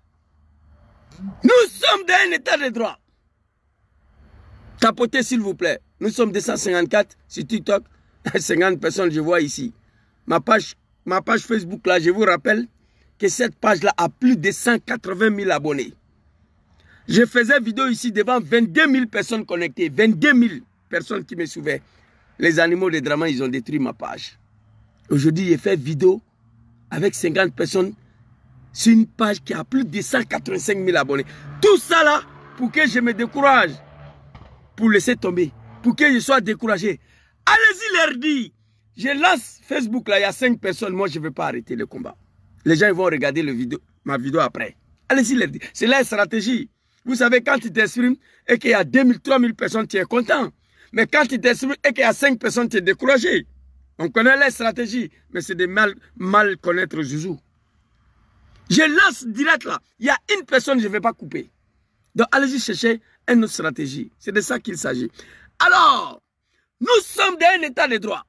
Nous sommes dans un état de droit. Tapotez s'il vous plaît. Nous sommes 254 sur TikTok. 50 personnes je vois ici. Ma page Facebook là, je vous rappelle que cette page là a plus de 180 000 abonnés. Je faisais vidéo ici devant 22 000 personnes connectées. 22 000 personnes qui me suivaient. Les animaux de Draman, ils ont détruit ma page. Aujourd'hui, j'ai fait vidéo avec 50 personnes sur une page qui a plus de 185 000 abonnés. Tout ça là, pour que je me décourage, pour laisser tomber, pour que je sois découragé. Allez-y leur dire, je lance Facebook là, il y a 5 personnes, moi je ne veux pas arrêter le combat. Les gens ils vont regarder ma vidéo après. Allez-y leur dire, c'est la stratégie. Vous savez, quand tu t'exprimes et qu'il y a 2000, 3000 personnes, tu es content. Mais quand tu t'exprimes et qu'il y a 5 personnes, tu es découragé. On connaît les stratégies, mais c'est de mal connaître Zouzou. Je lance direct là. Il y a une personne, je ne vais pas couper. Donc allez-y chercher une autre stratégie. C'est de ça qu'il s'agit. Alors, nous sommes dans un état de droit.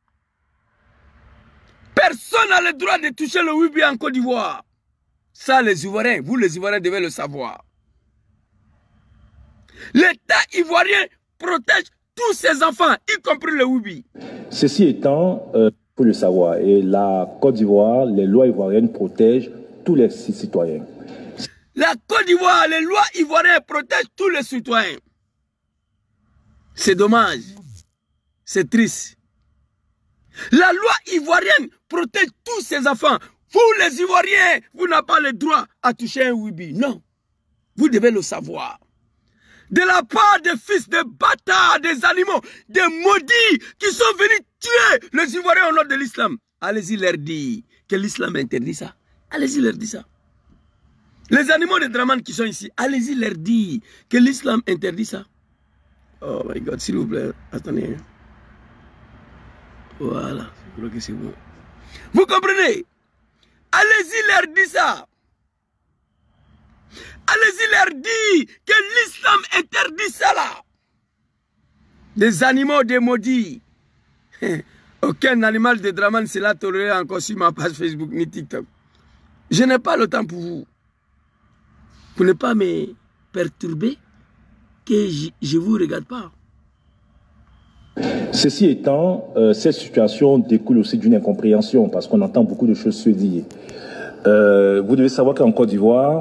Personne n'a le droit de toucher le Wibi en Côte d'Ivoire. Ça, les Ivoiriens, vous les Ivoiriens devez le savoir. L'État ivoirien protège tous ses enfants, y compris le Wibi. Ceci étant, il faut le savoir, et la Côte d'Ivoire, les lois ivoiriennes protègent tous les citoyens. La Côte d'Ivoire, les lois ivoiriennes protègent tous les citoyens. C'est dommage. C'est triste. La loi ivoirienne protège tous ses enfants. Vous, les Ivoiriens, vous n'avez pas le droit à toucher un Wibi. Non. Vous devez le savoir. De la part des fils de bâtards, des animaux, des maudits qui sont venus tuer les Ivoiriens au nom de l'islam. Allez-y leur dire que l'islam interdit ça. Allez-y leur dire ça. Les animaux de Draman qui sont ici, allez-y leur dire que l'islam interdit ça. Oh my God, s'il vous plaît, attendez. Voilà, je crois que c'est bon. Vous comprenez? Allez-y leur dire ça. Allez-y leur dire que l'islam interdit ça là. Des animaux, des maudits. Aucun animal de Draman sera toléré encore sur ma page Facebook ni TikTok. Je n'ai pas le temps pour vous. Pour ne pas me perturber, que je ne vous regarde pas. Ceci étant, cette situation découle aussi d'une incompréhension parce qu'on entend beaucoup de choses se dire. Vous devez savoir qu'en Côte d'Ivoire,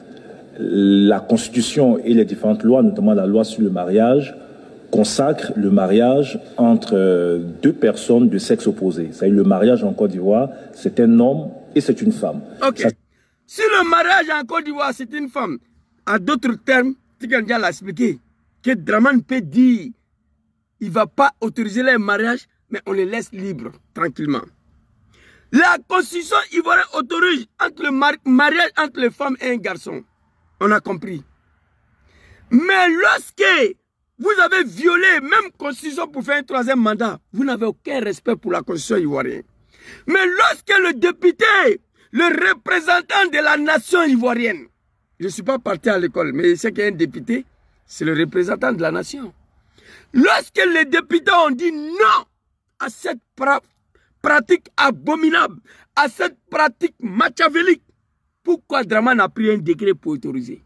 la Constitution et les différentes lois, notamment la loi sur le mariage, consacrent le mariage entre deux personnes de sexe opposé. C'est-à-dire le mariage en Côte d'Ivoire, c'est un homme et c'est une femme. Ok. Si le mariage en Côte d'Ivoire, c'est une femme, à d'autres termes, Tikenja l'a expliqué, que Draman peut dire, il ne va pas autoriser les mariages, mais on les laisse libres, tranquillement. La Constitution ivoirienne autorise entre le mariage entre les femmes et un garçon. On a compris. Mais lorsque vous avez violé même Constitution pour faire un troisième mandat, vous n'avez aucun respect pour la Constitution ivoirienne. Mais lorsque le député, le représentant de la nation ivoirienne, je ne suis pas parti à l'école, mais je sais qu'il y a un député, c'est le représentant de la nation. Lorsque les députés ont dit non à cette pratique abominable, à cette pratique machiavélique, pourquoi Draman a pris un décret pour autoriser?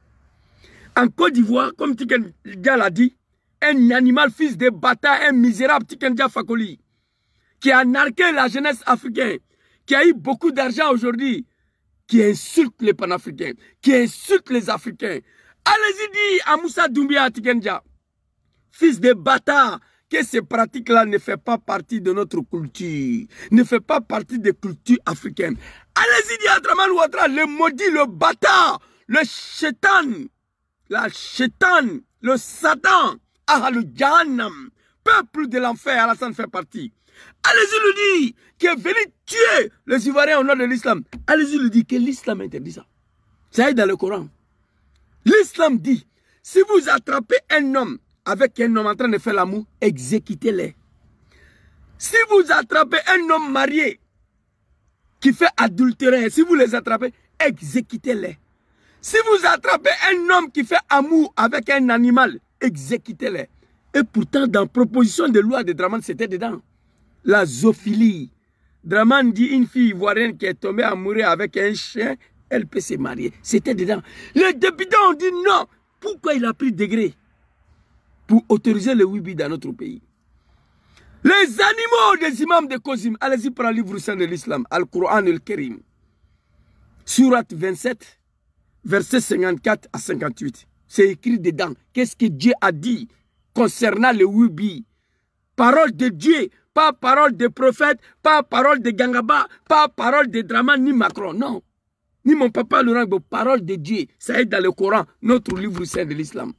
En Côte d'Ivoire, comme Tikenja l'a dit, un animal fils de bâtard, un misérable Tikenja Fakoli, qui a narqué la jeunesse africaine, qui a eu beaucoup d'argent aujourd'hui, qui insulte les panafricains, qui insulte les Africains. Allez-y dire à Moussa Doumbia Tikenja, fils de bâtard, que ces pratiques-là ne font pas partie de notre culture, ne font pas partie des cultures africaines. Allez-y dire à Draman Ouattara, le maudit, le bâtard, le chétan, la chétan, le Satan, le Jahannam, peuple de l'enfer, Alassane fait partie. Allez-y lui dire qui est venu tuer les Ivoiriens au nom de l'islam. Allez-y lui dire que l'islam interdit ça. Ça est dans le Coran. L'islam dit, si vous attrapez un homme avec un homme en train de faire l'amour, exécutez-les. Si vous attrapez un homme marié qui fait adultère, si vous les attrapez, exécutez-les. Si vous attrapez un homme qui fait amour avec un animal, exécutez-les. Et pourtant, dans la proposition de loi de Draman, c'était dedans. La zoophilie. Draman dit une fille ivoirienne qui est tombée amoureuse avec un chien, elle peut se marier. C'était dedans. Les députés ont dit non. Pourquoi il a pris degré pour autoriser le Wibi dans notre pays? Les animaux des imams de Kozim, allez-y prendre le livre saint de l'islam, Al-Qur'an al-Karim, Surat 27, versets 54 à 58. C'est écrit dedans. Qu'est-ce que Dieu a dit concernant le Wibi? Parole de Dieu, pas parole de prophète, pas parole de Gangaba, pas parole de Dramane ni Macron, non. Ni mon papa Laurent Gbagbo, parole de Dieu. Ça est dans le Coran, notre livre saint de l'islam.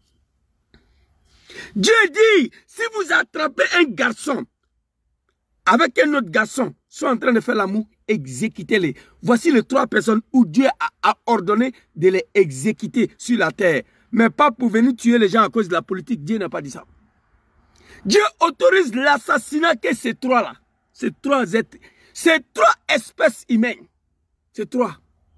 Dieu dit, si vous attrapez un garçon avec un autre garçon, sont en train de faire l'amour, exécutez-les. Voici les 3 personnes où Dieu a ordonné de les exécuter sur la terre. Mais pas pour venir tuer les gens à cause de la politique. Dieu n'a pas dit ça. Dieu autorise l'assassinat que ces 3-là. Ces 3 espèces humaines. Ces 3.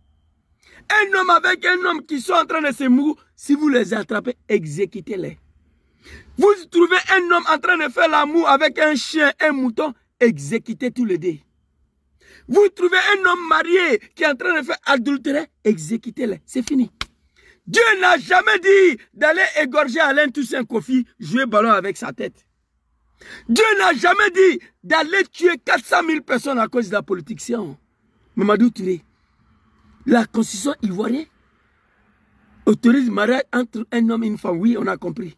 Un homme avec un homme qui sont en train de se mourir, si vous les attrapez, exécutez-les. Vous trouvez un homme en train de faire l'amour avec un chien, un mouton, exécutez tous les deux. Vous trouvez un homme marié qui est en train de faire adultère, exécutez-les. C'est fini. Dieu n'a jamais dit d'aller égorger Alain Toussaint Kofi, jouer ballon avec sa tête. Dieu n'a jamais dit d'aller tuer 400 000 personnes à cause de la politique. Mamadou Touré, la constitution ivoirienne autorise le mariage entre un homme et une femme. Oui, on a compris.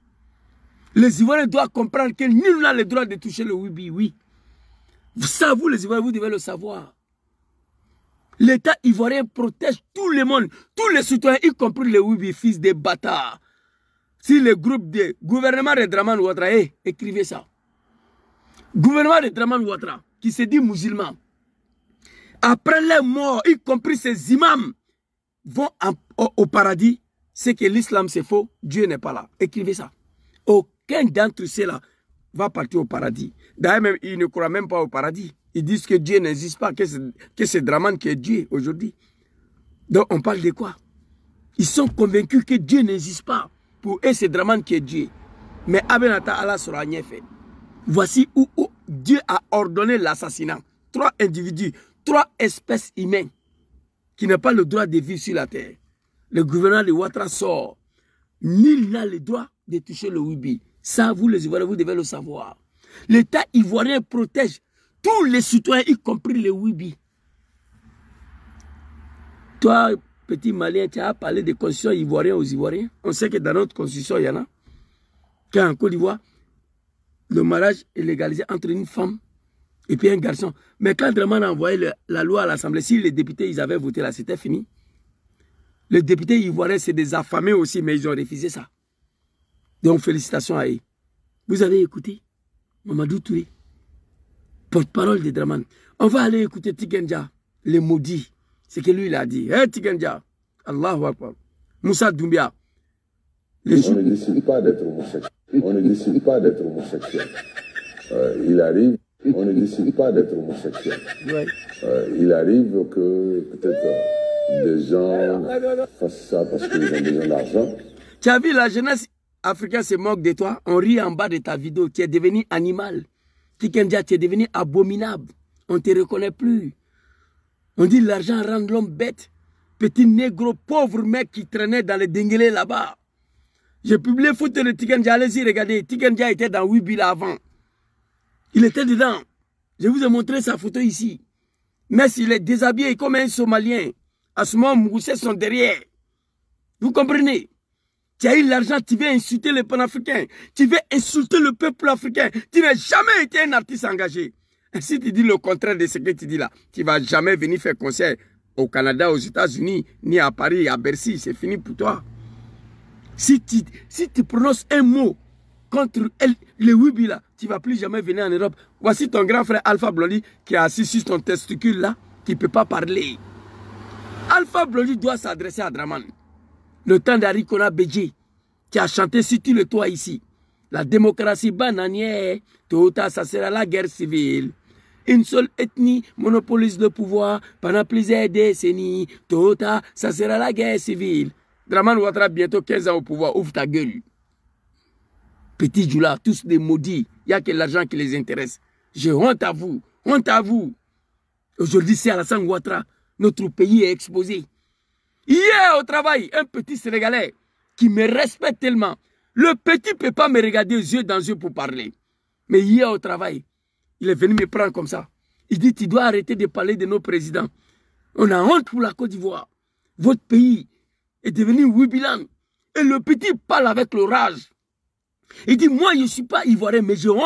Les Ivoiriens doivent comprendre que nul n'a le droit de toucher le Wibi, oui. Ça, vous les Ivoiriens, vous devez le savoir. L'État ivoirien protège tout le monde, tous les citoyens, y compris les Wibi, fils des bâtards. Si le groupe de gouvernement de Dramane Ouattara, écrivez ça. Gouvernement de Dramane Ouattara, qui se dit musulman, après les morts, y compris ces imams, vont au paradis, c'est que l'islam c'est faux, Dieu n'est pas là. Écrivez ça. Aucun d'entre ceux-là va partir au paradis. D'ailleurs, même, ils ne croient même pas au paradis. Ils disent que Dieu n'existe pas, que c'est Dramane qui est Dieu aujourd'hui. Donc, on parle de quoi? Ils sont convaincus que Dieu n'existe pas. Pour eux, c'est Dramane qui est Dieu. Mais Abenata Allah sera rien fait. Voici où Dieu a ordonné l'assassinat. 3 individus, 3 espèces humaines qui n'ont pas le droit de vivre sur la terre. Le gouvernement de Ouattara sort. Nul n'a le droit de toucher le Wibi. Ça, vous les Ivoiriens, vous devez le savoir. L'État ivoirien protège tous les citoyens, y compris les Wibi. Toi, petit Malien, tu as parlé de constitution ivoirienne aux Ivoiriens. On sait que dans notre constitution, il y en a. Quand en Côte d'Ivoire, le mariage est légalisé entre une femme et puis un garçon. Mais quand Dramane a envoyé la loi à l'Assemblée, si les députés ils avaient voté là, c'était fini. Les députés ivoiriens, c'est des affamés aussi, mais ils ont refusé ça. Donc, félicitations à eux. Vous avez écouté Mamadou Touré, porte-parole de Dramane. On va aller écouter Tikenja, les maudits. C'est que lui, il a dit. Hé, Tikenja, Allahu Akbar. Moussa Doumbia. On ne décide pas d'être homosexuel. On ne décide pas d'être homosexuel. Il arrive, on ne décide pas d'être homosexuel. Ouais. Il arrive que peut-être des gens fassent ça parce qu'ils ont besoin d'argent. Tu as vu, la jeunesse africaine se moque de toi. On rit en bas de ta vidéo. Tu es devenu animal. Tikenja, tu es devenu abominable. On ne te reconnaît plus. On dit l'argent rend l'homme bête. Petit négro, pauvre mec qui traînait dans les dinguelés là-bas. J'ai publié photo de Tikenja. Allez-y, regardez. Tikenja était dans Wibi là avant. Il était dedans. Je vous ai montré sa photo ici. Mais s'il est déshabillé comme un Somalien, à ce moment, Moussé sont derrière. Vous comprenez? Tu as eu l'argent, tu veux insulter les panafricains. Tu veux insulter le peuple africain. Tu n'as jamais été un artiste engagé. Et si tu dis le contraire de ce que tu dis là, tu ne vas jamais venir faire concert au Canada, aux États-Unis, ni à Paris, à Bercy. C'est fini pour toi. Si tu prononces un mot contre les Wibi là, tu ne vas plus jamais venir en Europe. Voici ton grand frère Alpha Blondy qui est assis sur ton testicule là, qui ne peut pas parler. Alpha Blondy doit s'adresser à Dramane. Le temps d'Arikona Bédji, qui a chanté sur tout le toit ici. La démocratie bananière, tout ça sera la guerre civile. Une seule ethnie monopolise le pouvoir pendant plusieurs décennies. Tout ça sera la guerre civile. Dramane Ouattara bientôt 15 ans au pouvoir. Ouvre ta gueule. Petit Joula, tous des maudits. Il n'y a que l'argent qui les intéresse. J'ai honte à vous. Honte à vous. Aujourd'hui, c'est Alassane Ouattara. Notre pays est exposé. Hier au travail, un petit Sénégalais qui me respecte tellement. Le petit ne peut pas me regarder yeux dans yeux pour parler. Mais hier au travail, il est venu me prendre comme ça. Il dit, tu dois arrêter de parler de nos présidents. On a honte pour la Côte d'Ivoire. Votre pays est devenu Wibiland. Et le petit parle avec le rage. Il dit, moi je ne suis pas ivoirien, mais j'ai honte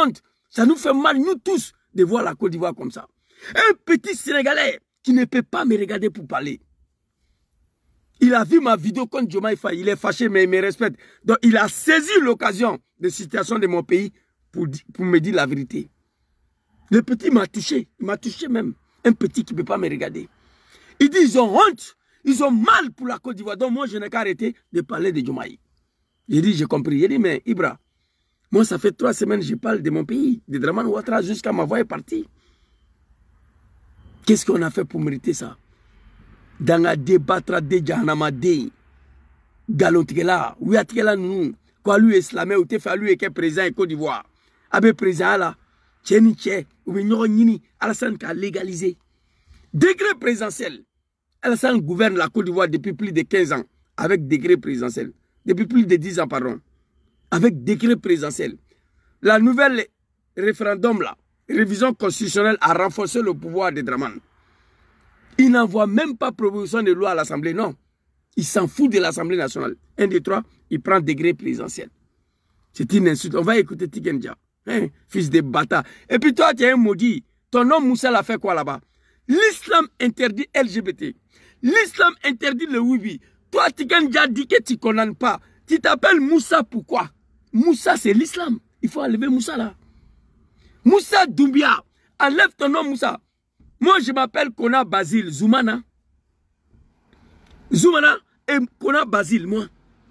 Ça nous fait mal, nous tous, de voir la Côte d'Ivoire comme ça. Un petit Sénégalais qui ne peut pas me regarder pour parler. Il a vu ma vidéo contre Diomaye Faye. Il est fâché, mais il me respecte. Donc, il a saisi l'occasion de situation de mon pays pour me dire la vérité. Le petit m'a touché. Il m'a touché même. Un petit qui ne peut pas me regarder. Il dit, ils ont honte. Ils ont mal pour la Côte d'Ivoire. Donc, moi, je n'ai qu'à arrêter de parler de Diomaye. J'ai dit, j'ai compris. J'ai dit, mais Ibra, moi, ça fait 3 semaines que je parle de mon pays, de Dramane Ouattara, jusqu'à ma voix est partie. Qu'est-ce qu'on a fait pour mériter ça? Dans la débattra de Jahanamade, Galontigela, Ouyatigela nous, quoi lui islamé, ou te fait lui qui est président en Côte d'Ivoire. Abe président là, Tcheni Tché, ou Nini, Alassane qui a légalisé. Décret présidentiel. Alassane gouverne la Côte d'Ivoire depuis plus de 15 ans, avec décret présidentiel. Depuis plus de 10 ans, pardon. Avec décret présidentiel. La nouvelle référendum là, révision constitutionnelle a renforcé le pouvoir de Dramane. Il n'envoie même pas proposition de loi à l'Assemblée, non. Il s'en fout de l'Assemblée nationale. 1, 2, 3, il prend décret présidentiel. C'est une insulte. On va écouter Tikenja. Hein, fils de bâtard. Et puis toi, tu es un maudit. Ton nom Moussa l'a fait quoi là-bas? L'islam interdit LGBT. L'islam interdit le Wibi. Toi, Tikenja dit que tu ne condamnes pas. Tu t'appelles Moussa, pourquoi? Moussa, c'est l'islam. Il faut enlever Moussa là. Moussa Doumbia. Enlève ton nom Moussa. Moi, je m'appelle Kona Basile Zoumana. Zoumana et Kona Basile, moi.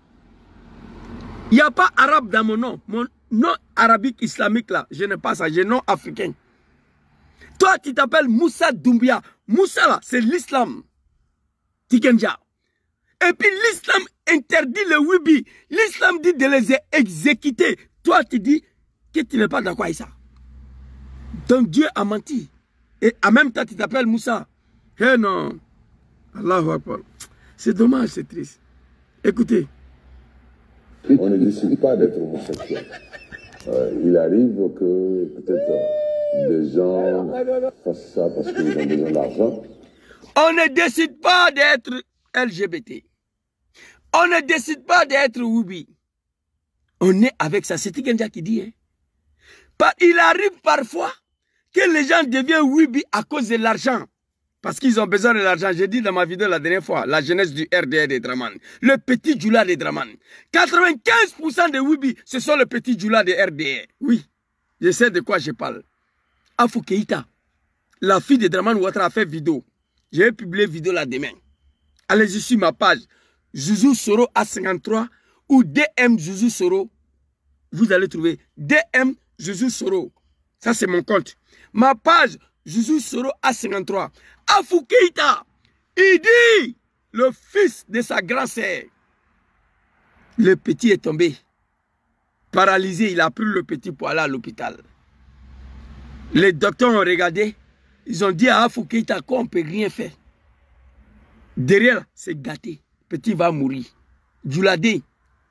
Il n'y a pas arabe dans mon nom. Mon nom arabique islamique là, je n'ai pas ça. J'ai nom africain. Toi, tu t'appelles Moussa Doumbia. Moussa là, c'est l'islam. Tikenja. Et puis l'islam interdit le Wibi. L'islam dit de les exécuter. Toi, tu dis que tu n'es pas d'accord avec ça. Donc Dieu a menti. Et en même temps, tu t'appelles Moussa. Eh non. Allahu Akbar. C'est dommage, c'est triste. Écoutez. On ne décide pas d'être homosexuel. Il arrive que peut-être des gens fassent ça parce qu'ils ont besoin d'argent. On ne décide pas d'être LGBT. On ne décide pas d'être Wubi. On est avec ça. C'est Tikenja qui dit. Hein. Il arrive parfois que les gens deviennent Wibi à cause de l'argent. Parce qu'ils ont besoin de l'argent. J'ai dit dans ma vidéo la dernière fois, la jeunesse du RDR de Dramane. Le petit Djoula de Dramane. 95% de Wibi, ce sont le petit Djoula de RDR. Oui, je sais de quoi je parle. Afou Keïta, la fille de Dramane Ouattara a fait vidéo. J'ai publié vidéo là demain. Allez-y sur ma page. Zouzou Soro A53 ou DM Zouzou Soro. Vous allez trouver DM Zouzou Soro. Ça c'est mon compte. Ma page Zouzou Soro A53. Afou Keïta, il dit, le fils de sa grand-sœur. Le petit est tombé. Paralysé, il a pris le petit pour aller à l'hôpital. Les docteurs ont regardé. Ils ont dit à Afou Keïta qu'on ne peut rien faire. Derrière, c'est gâté. Petit va mourir. Djouladé.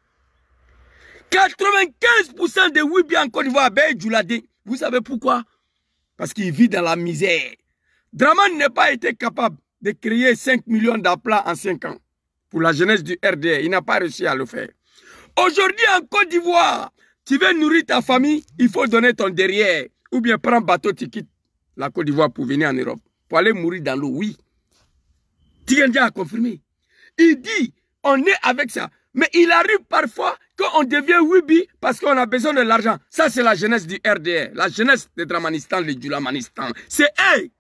95% de Wibi en Côte d'Ivoire, ben Djouladé. Vous savez pourquoi? Parce qu'il vit dans la misère. Dramane n'a pas été capable de créer 5 millions d'emplois en 5 ans. Pour la jeunesse du RDR, il n'a pas réussi à le faire. Aujourd'hui en Côte d'Ivoire, tu veux nourrir ta famille, il faut donner ton derrière. Ou bien prendre bateau, tu quittes la Côte d'Ivoire pour venir en Europe. Pour aller mourir dans l'eau, oui. Tikenja a confirmé. Il dit, on est avec ça. Mais il arrive parfois qu'on devient Wibi parce qu'on a besoin de l'argent. Ça, c'est la jeunesse du RDR. La jeunesse de Dramanistan, le Djoulamanistan. C'est eux.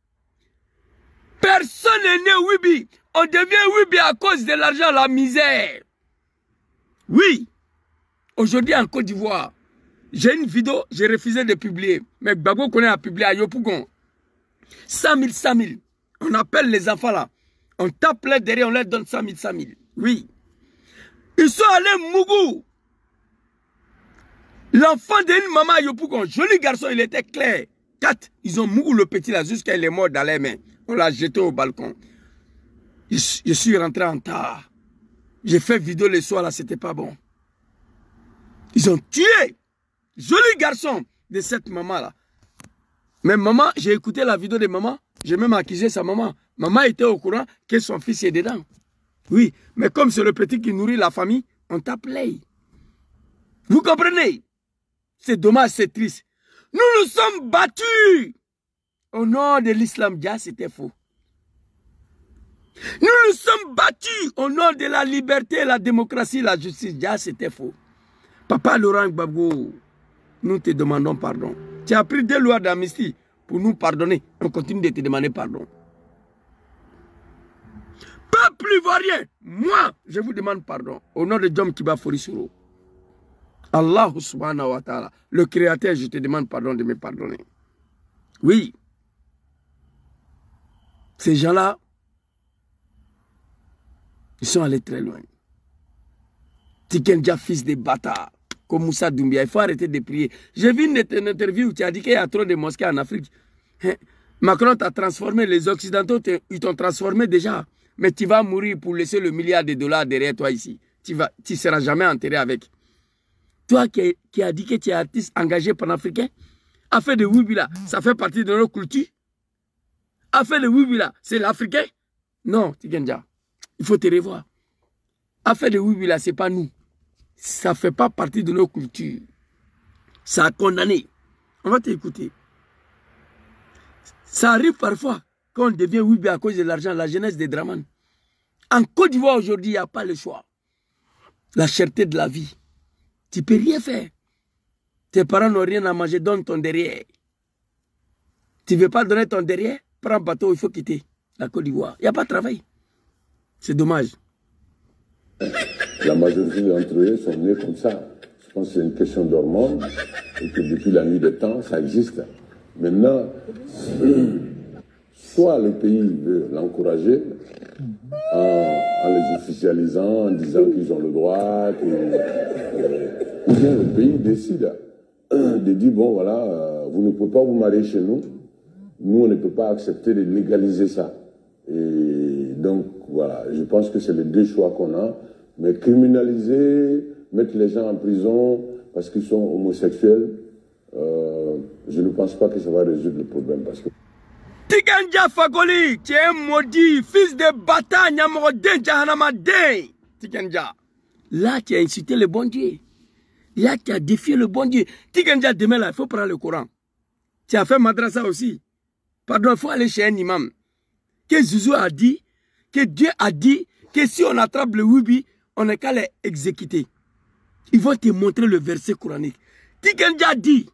Personne n'est né Wibi. On devient Wibi à cause de l'argent, la misère. Oui. Aujourd'hui en Côte d'Ivoire, j'ai une vidéo, j'ai refusé de publier. Mais Gbagbo connaît à publier à Yopougon. 100 000. On appelle les enfants là. On tape les derrière, on leur donne 100 000. Oui. Ils sont allés Mougou. L'enfant d'une maman à Yopougon, joli garçon, il était clair. 4, ils ont Mougou le petit là, jusqu'à il est mort dans les mains. On l'a jeté au balcon. Je suis rentré en tard. J'ai fait vidéo le soir là, c'était pas bon. Ils ont tué. Joli garçon de cette maman là. Mais maman, j'ai écouté la vidéo de maman. J'ai même accusé sa maman. Maman était au courant que son fils est dedans. Oui, mais comme c'est le petit qui nourrit la famille, on tape l'œil. Vous comprenez? C'est dommage, c'est triste. Nous nous sommes battus au nom de l'islam. Déjà, c'était faux. Nous nous sommes battus au nom de la liberté, la démocratie, la justice. Déjà, c'était faux. Papa Laurent Gbagbo, nous te demandons pardon. Tu as pris 2 lois d'amnistie pour nous pardonner. On continue de te demander pardon. Peuple ivoirien, moi, je vous demande pardon. Au nom de Djom Kiba Forisuro. Allah subhanahu wa ta'ala, le créateur, je te demande pardon de me pardonner. Oui. Ces gens-là, ils sont allés très loin. Tikenja, fils de bâtard, comme Moussa Doumbia, il faut arrêter de prier. J'ai vu une interview où tu as dit qu'il y a trop de mosquées en Afrique. Macron t'a transformé, les Occidentaux, ils t'ont transformé déjà. Mais tu vas mourir pour laisser le milliard de dollars derrière toi ici. Tu ne seras jamais enterré avec. Toi qui as dit que tu es artiste engagé panafricain, affaire de Wibila, ça fait partie de nos cultures. Affaire de Wibila, c'est l'Africain. Non, Tikenja, il faut te revoir. Affaire de Wibila, ce n'est pas nous. Ça ne fait pas partie de nos cultures. Ça a condamné. On va t'écouter. Ça arrive parfois quand on devient Wibila à cause de l'argent, la jeunesse des Draman. En Côte d'Ivoire aujourd'hui, il n'y a pas le choix. La cherté de la vie. Tu ne peux rien faire. Tes parents n'ont rien à manger, donne ton derrière. Tu ne veux pas donner ton derrière? Prends un bateau, il faut quitter la Côte d'Ivoire. Il n'y a pas de travail. C'est dommage. La majorité d'entre eux sont nés comme ça. Je pense que c'est une question d'hormones et que depuis la nuit des temps, ça existe. Maintenant, soit le pays veut l'encourager en les officialisant, en disant qu'ils ont le droit, ou bien le pays décide de dire, bon voilà, vous ne pouvez pas vous marier chez nous, nous on ne peut pas accepter de légaliser ça. Et donc voilà, je pense que c'est les 2 choix qu'on a, mais criminaliser, mettre les gens en prison parce qu'ils sont homosexuels, je ne pense pas que ça va résoudre le problème parce que... Tikenja Fagoli, tu es un maudit, fils de bâtard, Nyamrodin, Jahanamadin. Tikenja, là tu as insulté le bon Dieu. Là tu as défié le bon Dieu. Tikenja, demain là, il faut prendre le Coran. Tu as fait madrasa aussi. Pardon, il faut aller chez un imam. Que Zouzou a dit, que Dieu a dit, que si on attrape le Wibi, on n'est qu'à les exécuter. Ils vont te montrer le verset coranique. Tikenja dit,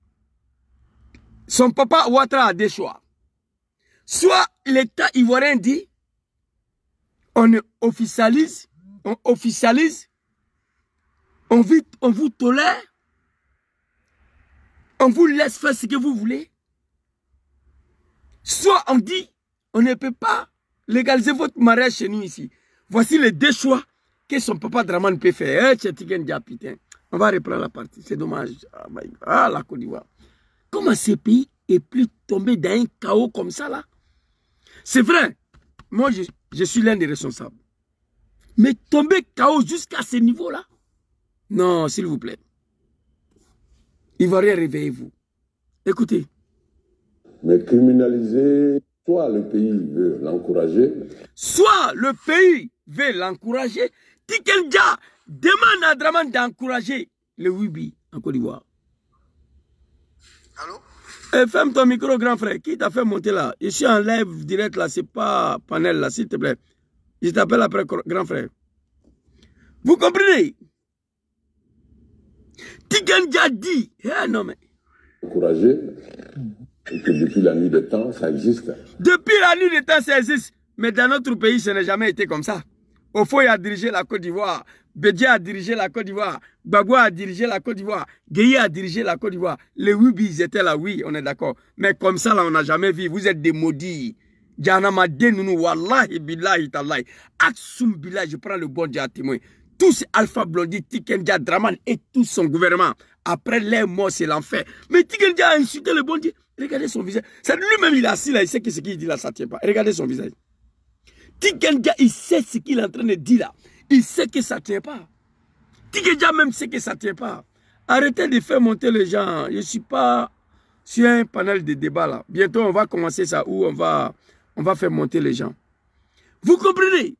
son papa Ouattara a des choix. Soit l'État ivoirien dit, on officialise, on vous tolère, on vous laisse faire ce que vous voulez. Soit on dit, on ne peut pas légaliser votre mariage chez nous ici. Voici les 2 choix que son papa Draman peut faire. Putain. On va reprendre la partie, c'est dommage. Ah, la Côte d'Ivoire. Comment ce pays est plus tombé dans un chaos comme ça là? C'est vrai, moi je suis l'un des responsables. Mais tomber chaos jusqu'à ce niveau-là? Non, s'il vous plaît. Ivoiriens, réveillez-vous. Écoutez. Mais criminaliser, soit le pays veut l'encourager. Soit le pays veut l'encourager. Tikenja demande à Draman d'encourager le Wibi en Côte d'Ivoire. Allô? Ferme ton micro, grand frère. Qui t'a fait monter là? Je suis en live direct là, c'est pas panel là, s'il te plaît. Je t'appelle après, grand frère. Vous comprenez? Tikenja dit, non mais... Encourager, et que depuis la nuit des temps, ça existe. Depuis la nuit des temps, ça existe. Mais dans notre pays, ça n'a jamais été comme ça. Ofoy a dirigé la Côte d'Ivoire. Bédié a dirigé la Côte d'Ivoire. Gbagbo a dirigé la Côte d'Ivoire. Gueye a dirigé la Côte d'Ivoire. Les Wibi, ils étaient là, oui, on est d'accord. Mais comme ça, là, on n'a jamais vu. Vous êtes des maudits. Djanamade nounou, wallahi, billahi, tallahi. Aksum billahi, je prends le bon Dieu à témoin. Tous Alpha Blondy, Tikenja, Draman et tout son gouvernement. Après les morts, c'est l'enfer. Mais Tikenja a insulté le bon Dieu. Regardez son visage. C'est lui-même, il est assis là, il sait que ce qu'il dit là, ça ne tient pas. Regardez son visage. Tikenja, il sait ce qu'il est en train de dire là. Il sait que ça ne tient pas. Tikenja même sait que ça ne tient pas. Arrêtez de faire monter les gens. Je ne suis pas sur un panel de débat là. Bientôt, on va commencer ça où on va faire monter les gens. Vous comprenez?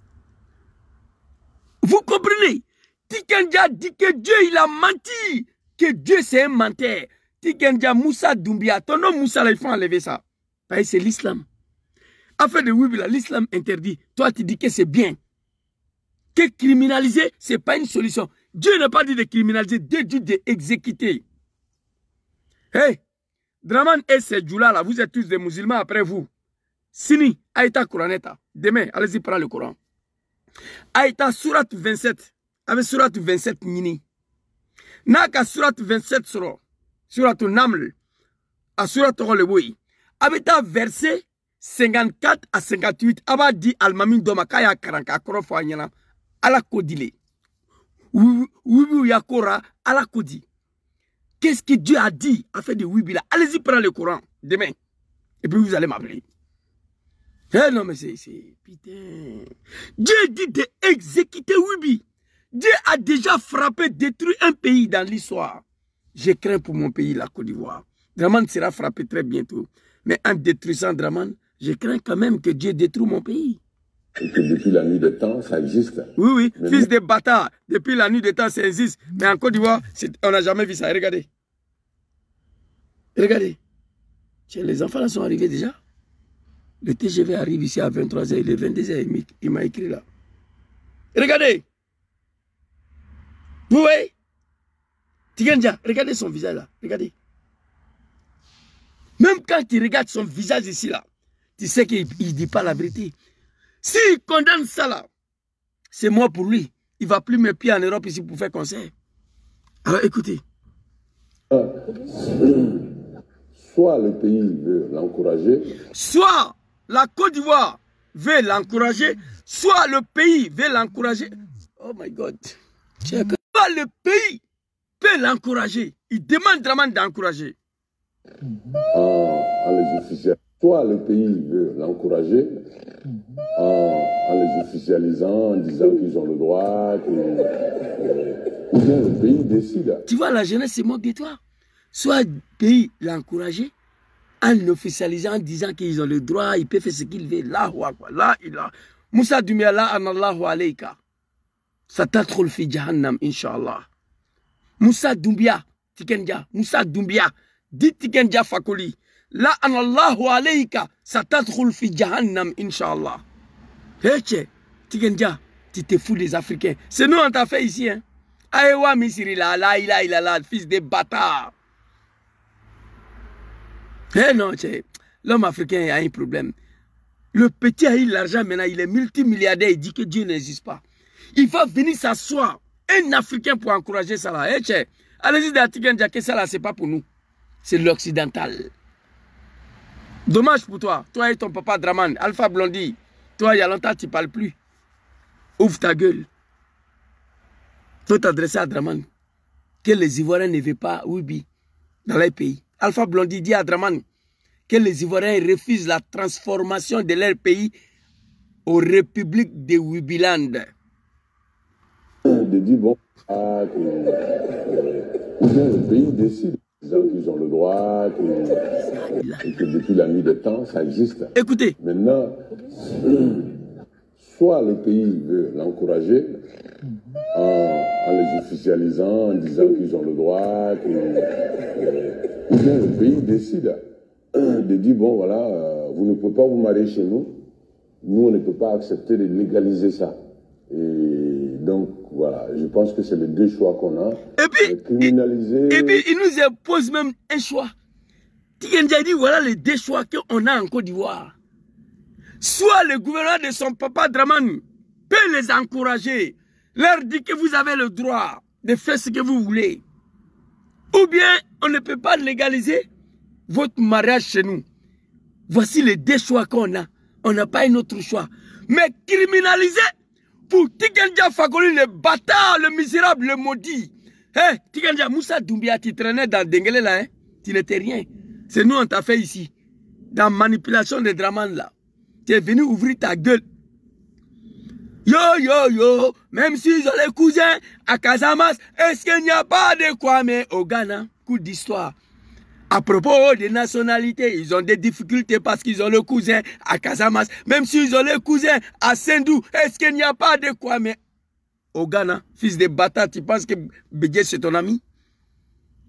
Vous comprenez? Tikenja dit que Dieu, il a menti. que Dieu c'est un menteur. Tikenja Moussa Doumbia, ton nom Moussa, là, il faut enlever ça. Parce que c'est l'islam. Affaire de Wibila, l'islam interdit. Toi, tu dis que c'est bien. Que criminaliser, ce n'est pas une solution. Dieu n'a pas dit de criminaliser, Dieu dit d'exécuter. Hey, Draman et ces Djoula, vous êtes tous des musulmans après vous. Sini, Aïta Kouraneta. Demain, allez-y, prends le Coran. Aïta Surat 27. Avec Surat 27, Nini. Naka Surat 27 soro. Surat Naml. À Surat Roleboui. Avec ta verset 54 à 58. Aba dit Almamin Domakaya Karanka Korofanyana. Ala Kodile. Ouibou Yakora. Ala Kodi. Qu'est-ce que Dieu a dit à fait de Wibila? Allez-y, prends le Coran demain. Et puis vous allez m'appeler. Eh non, mais c'est... Putain. Dieu dit d'exécuter Wibi. Dieu a déjà frappé, détruit un pays dans l'histoire. Je crains pour mon pays, la Côte d'Ivoire. Draman sera frappé très bientôt. Mais en détruisant Draman, je crains quand même que Dieu détruise mon pays. Et que depuis la nuit des temps, ça existe. Oui, oui, mais fils de bâtard. Depuis la nuit des temps, ça existe. Mais en Côte d'Ivoire, on n'a jamais vu ça. Regardez. Regardez. Les enfants là sont arrivés déjà. Le TGV arrive ici à 23h, il est 22h, il m'a écrit là. Regardez. Vous voyez? Tigenja, regardez son visage là. Regardez. Même quand tu regardes son visage ici là, tu sais qu'il ne dit pas la vérité. S'il condamne ça là, c'est moi pour lui. Il ne va plus me pieds en Europe ici pour faire concert. Alors écoutez. Soit le pays veut l'encourager. Soit la Côte d'Ivoire veut l'encourager. Soit le pays veut l'encourager. Oh my God. Soit le pays peut l'encourager. Il demande vraiment d'encourager. En les officialisant. Soit le pays veut l'encourager en les officialisant, en disant qu'ils ont le droit, ou bien le pays décide. Tu vois, la jeunesse se moque de toi. Soit le pays l'encourager en l'officialisant, en disant qu'ils ont le droit, ils peuvent faire ce qu'ils veulent. Là, là, là. Moussa Doumbia, là, anallahu alayka. Satatrul fi jahannam, inshallah. Moussa Doumbia, Tikenja, Moussa Doumbia, dit Tikenja Fakoli. La anallahu alayka, satatrul fi jahannam, inshallah. Hé, Tikenja, tu te fous des Africains. C'est nous, on t'a fait ici, hein. Aïwa Misiri, là, fils de bâtard. Eh non, l'homme africain a un problème. Le petit a eu l'argent maintenant, il est multimilliardaire, il dit que Dieu n'existe pas. Il va venir s'asseoir, un Africain pour encourager ça là. Eh, allez-y d'Atikenja, que ça là, c'est pas pour nous. C'est l'occidental. Dommage pour toi. Toi et ton papa Draman, Alpha Blondie. Toi, il y a longtemps, tu ne parles plus. Ouvre ta gueule. Faut t'adresser à Draman. Que les Ivoiriens ne veulent pas Wibi dans les pays. Alpha Blondie dit à Draman que les Ivoiriens refusent la transformation de leur pays aux républiques de Wibiland. De dire, bon, le pays décide. Disant qu'ils ont le droit, et que depuis la nuit des temps, ça existe. Écoutez. Maintenant, soit le pays veut l'encourager en les officialisant, en disant qu'ils ont le droit, ou bien le pays décide de dire, bon voilà, vous ne pouvez pas vous marier chez nous, nous on ne peut pas accepter de légaliser ça. Et donc, voilà, je pense que c'est les deux choix qu'on a. Et puis, il nous impose même un choix. Tikenja dit, voilà les deux choix qu'on a en Côte d'Ivoire. Soit le gouvernement de son papa Draman peut les encourager, leur dit que vous avez le droit de faire ce que vous voulez. Ou bien, on ne peut pas légaliser votre mariage chez nous. Voici les deux choix qu'on a. On n'a pas un autre choix. Mais criminaliser pour Tikenja Fakoli, le bâtard, le misérable, le maudit. Hey, Tikenja Moussa Doumbia, tu traînais dans Denguele là, hein? Tu n'étais rien. C'est nous, on t'a fait ici. Dans manipulation de Draman là. Tu es venu ouvrir ta gueule. Yo, même s'ils ont les cousins à Casamance, est-ce qu'il n'y a pas de Kwame au Ghana? Coup d'histoire. À propos des nationalités, ils ont des difficultés parce qu'ils ont le cousin à Casamance. Même s'ils ont le cousin à Sendou, est-ce qu'il n'y a pas de Kwame au Ghana? Fils de bâtard, tu penses que Bédié c'est ton ami?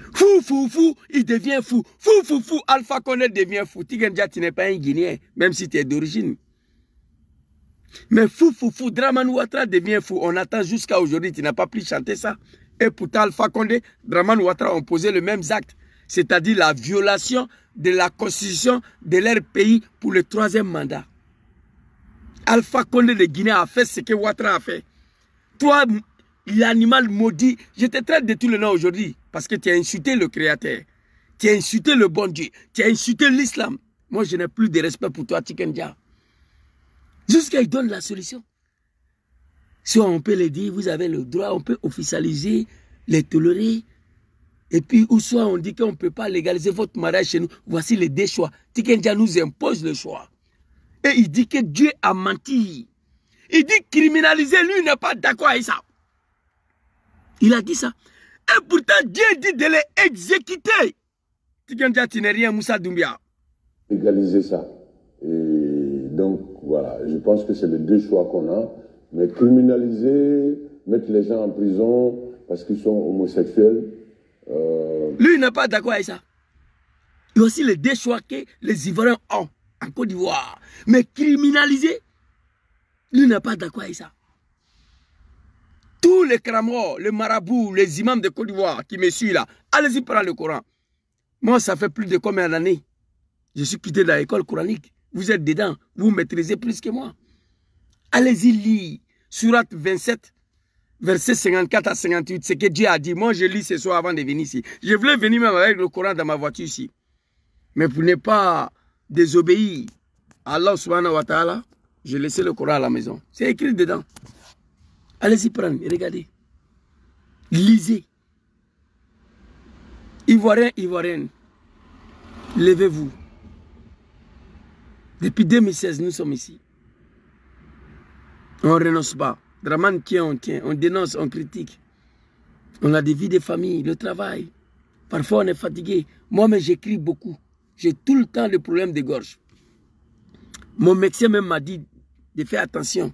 Fou, il devient fou. Fou, Alpha Condé devient fou. Tikenja, tu n'es pas un Guinéen, même si tu es d'origine. Mais fou, Dramane Ouattara devient fou. On attend jusqu'à aujourd'hui, tu n'as pas pu chanter ça. Et pourtant, Alpha Condé, Dramane Ouattara ont posé le même acte. C'est-à-dire la violation de la constitution de leur pays pour le 3e mandat. Alpha Condé de Guinée a fait ce que Ouattara a fait. Toi, l'animal maudit, je te traite de tous les noms aujourd'hui parce que tu as insulté le Créateur. Tu as insulté le bon Dieu. Tu as insulté l'islam. Moi, je n'ai plus de respect pour toi, Tikenja. Jusqu'à il donne la solution. Si on peut le dire, vous avez le droit, on peut officialiser, les tolérer. Et puis, ou soit on dit qu'on ne peut pas légaliser votre mariage chez nous. Voici les 2 choix. Tikenja nous impose le choix. Et il dit que Dieu a menti. Il dit criminaliser, lui n'est pas d'accord avec ça. Il a dit ça. Et pourtant, Dieu dit de les exécuter. Tikenja, tu n'es rien, Moussa Doumbia. Légaliser ça. Et donc, voilà, je pense que c'est les 2 choix qu'on a. Mais criminaliser, mettre les gens en prison parce qu'ils sont homosexuels. Lui, il n'est pas d'accord avec ça. Il y a aussi les 2 choix que les Ivoiriens ont en Côte d'Ivoire. Mais criminaliser, lui n'est pas d'accord avec ça. Tous les cramois, les marabouts, les imams de Côte d'Ivoire qui me suivent là, allez-y prendre le Coran. Moi, ça fait plus de combien d'années? Je suis quitté de l'école coranique. Vous êtes dedans, vous maîtrisez plus que moi. Allez-y lire Surat 27, versets 54 à 58, ce que Dieu a dit. Moi, je lis ce soir avant de venir ici. Je voulais venir même avec le Coran dans ma voiture ici. Mais pour ne pas désobéir à Allah subhanahu wa ta'ala, j'ai laissé le Coran à la maison. C'est écrit dedans. Allez-y prendre, regardez. Lisez. Ivoiriens, Ivoiriennes, levez-vous. Depuis 2016, nous sommes ici. On ne renonce pas. Dramane tient, on dénonce, on critique. On a des vies de famille, le travail. Parfois, on est fatigué. Moi-même, j'écris beaucoup. J'ai tout le temps des problèmes de gorge. Mon médecin même m'a dit de faire attention.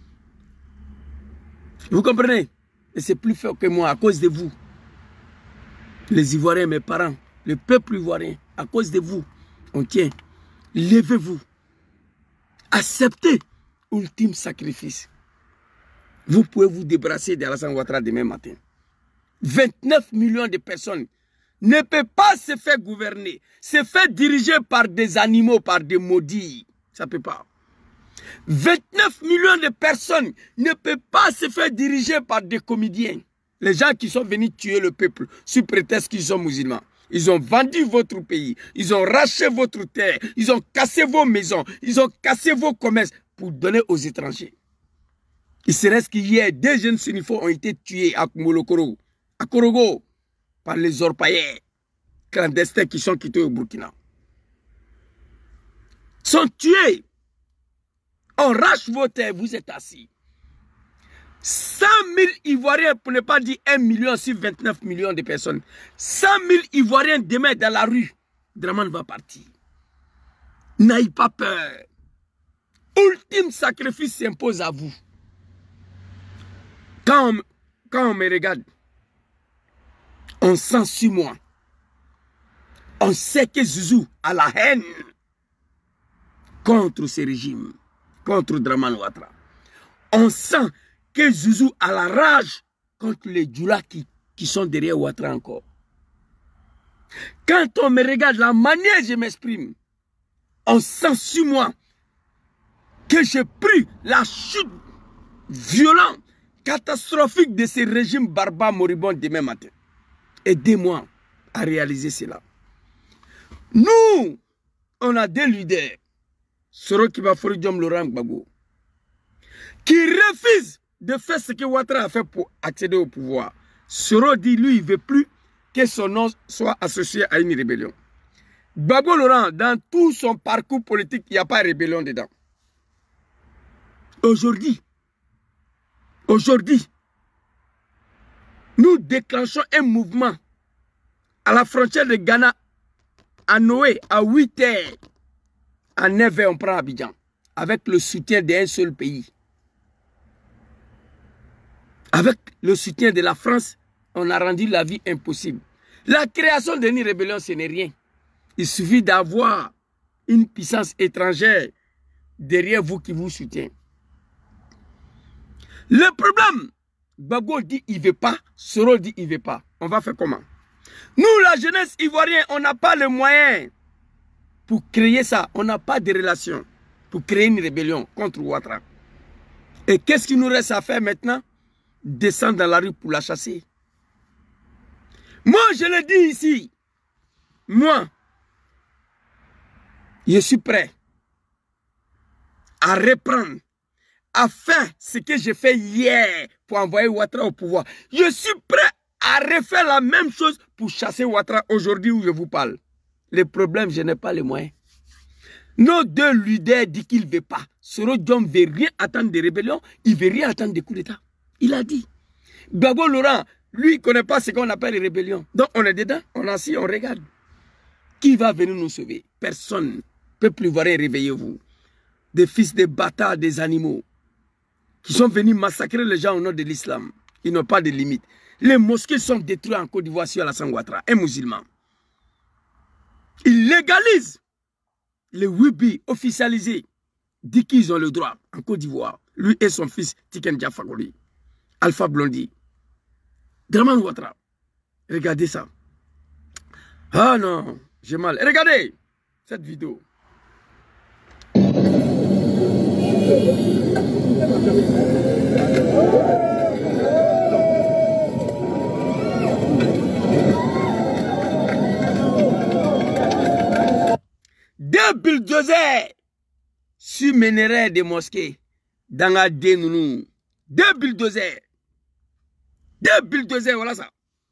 Vous comprenez? Et c'est plus fort que moi à cause de vous. Les Ivoiriens, mes parents, le peuple ivoirien, à cause de vous, on tient. Levez-vous. Acceptez ultime sacrifice. Vous pouvez vous débarrasser d'Alassane Ouattara demain matin. 29 millions de personnes ne peuvent pas se faire gouverner, se faire diriger par des animaux, par des maudits. Ça ne peut pas. 29 millions de personnes ne peuvent pas se faire diriger par des comédiens. Les gens qui sont venus tuer le peuple sous prétexte qu'ils sont musulmans. Ils ont vendu votre pays, ils ont racheté votre terre, ils ont cassé vos maisons, ils ont cassé vos commerces pour donner aux étrangers. Il se reste qu'hier, 2 jeunes Sénifos ont été tués à Molokoro, à Korogo, par les orpaillers clandestins qui sont quittés au Burkina. Ils sont tués. On rache vos terres, vous êtes assis. 100 000 Ivoiriens, pour ne pas dire 1 million sur 29 millions de personnes. 100 000 Ivoiriens demain dans la rue. Dramane va partir. N'ayez pas peur. Ultime sacrifice s'impose à vous. Quand on me regarde, on sent sur moi. On sait que Zouzou a la haine contre ce régime, contre Dramane Ouattara. On sent que Zouzou a la rage contre les Djoula qui sont derrière Ouattara encore. Quand on me regarde, la manière dont je m'exprime, on sent sur moi que j'ai pris la chute violente, catastrophique de ce régime barbare moribond demain matin. Aidez-moi à réaliser cela. Nous, on a des leaders, Soro Kibafori Diom Laurent Gbagbo, qui refusent de faire ce que Ouattara a fait pour accéder au pouvoir. Soro dit, lui, il ne veut plus que son nom soit associé à une rébellion. Gbagbo Laurent, dans tout son parcours politique, il n'y a pas de rébellion dedans. Aujourd'hui, nous déclenchons un mouvement à la frontière de Ghana, à Noé, à 8 h. À 9 h, on prend Abidjan, avec le soutien d'un seul pays. Avec le soutien de la France, on a rendu la vie impossible. La création d'une rébellion, ce n'est rien. Il suffit d'avoir une puissance étrangère derrière vous qui vous soutient. Le problème, Gbagbo dit il ne veut pas, Soro dit il ne veut pas. On va faire comment? Nous, la jeunesse ivoirienne, on n'a pas le moyen pour créer ça. On n'a pas de relation pour créer une rébellion contre Ouattara. Et qu'est-ce qu'il nous reste à faire maintenant? Descendre dans la rue pour la chasser. Moi, je le dis ici. Moi, je suis prêt à reprendre, à faire ce que j'ai fait hier pour envoyer Ouattara au pouvoir. Je suis prêt à refaire la même chose pour chasser Ouattara aujourd'hui où je vous parle. Le problème, je n'ai pas les moyens. Nos deux leaders disent qu'il ne veut pas. Soro Diom ne veut rien attendre des rébellions, il ne veut rien attendre des coups d'État. Il a dit. Gbagbo Laurent, lui, il ne connaît pas ce qu'on appelle les rébellions. Donc on est dedans, on est assis, on regarde. Qui va venir nous sauver? Personne. Peuple ivoirien, réveillez-vous. Des fils de bâtards, des animaux, qui sont venus massacrer les gens au nom de l'islam. Ils n'ont pas de limite. Les mosquées sont détruites en Côte d'Ivoire sur Alassane Ouattara, un musulman. Ils légalisent les Wibi officialisés. Dit qu'ils ont le droit en Côte d'Ivoire. Lui et son fils Tiken Jah Fakoly, Alpha Blondy, Dramane Ouattara. Regardez ça. Ah non, j'ai mal. Regardez cette vidéo. Deux bulldozers surmèneraient des mosquées dans la Dénounou. Deux bulldozers. Deux bulldozers, voilà ça.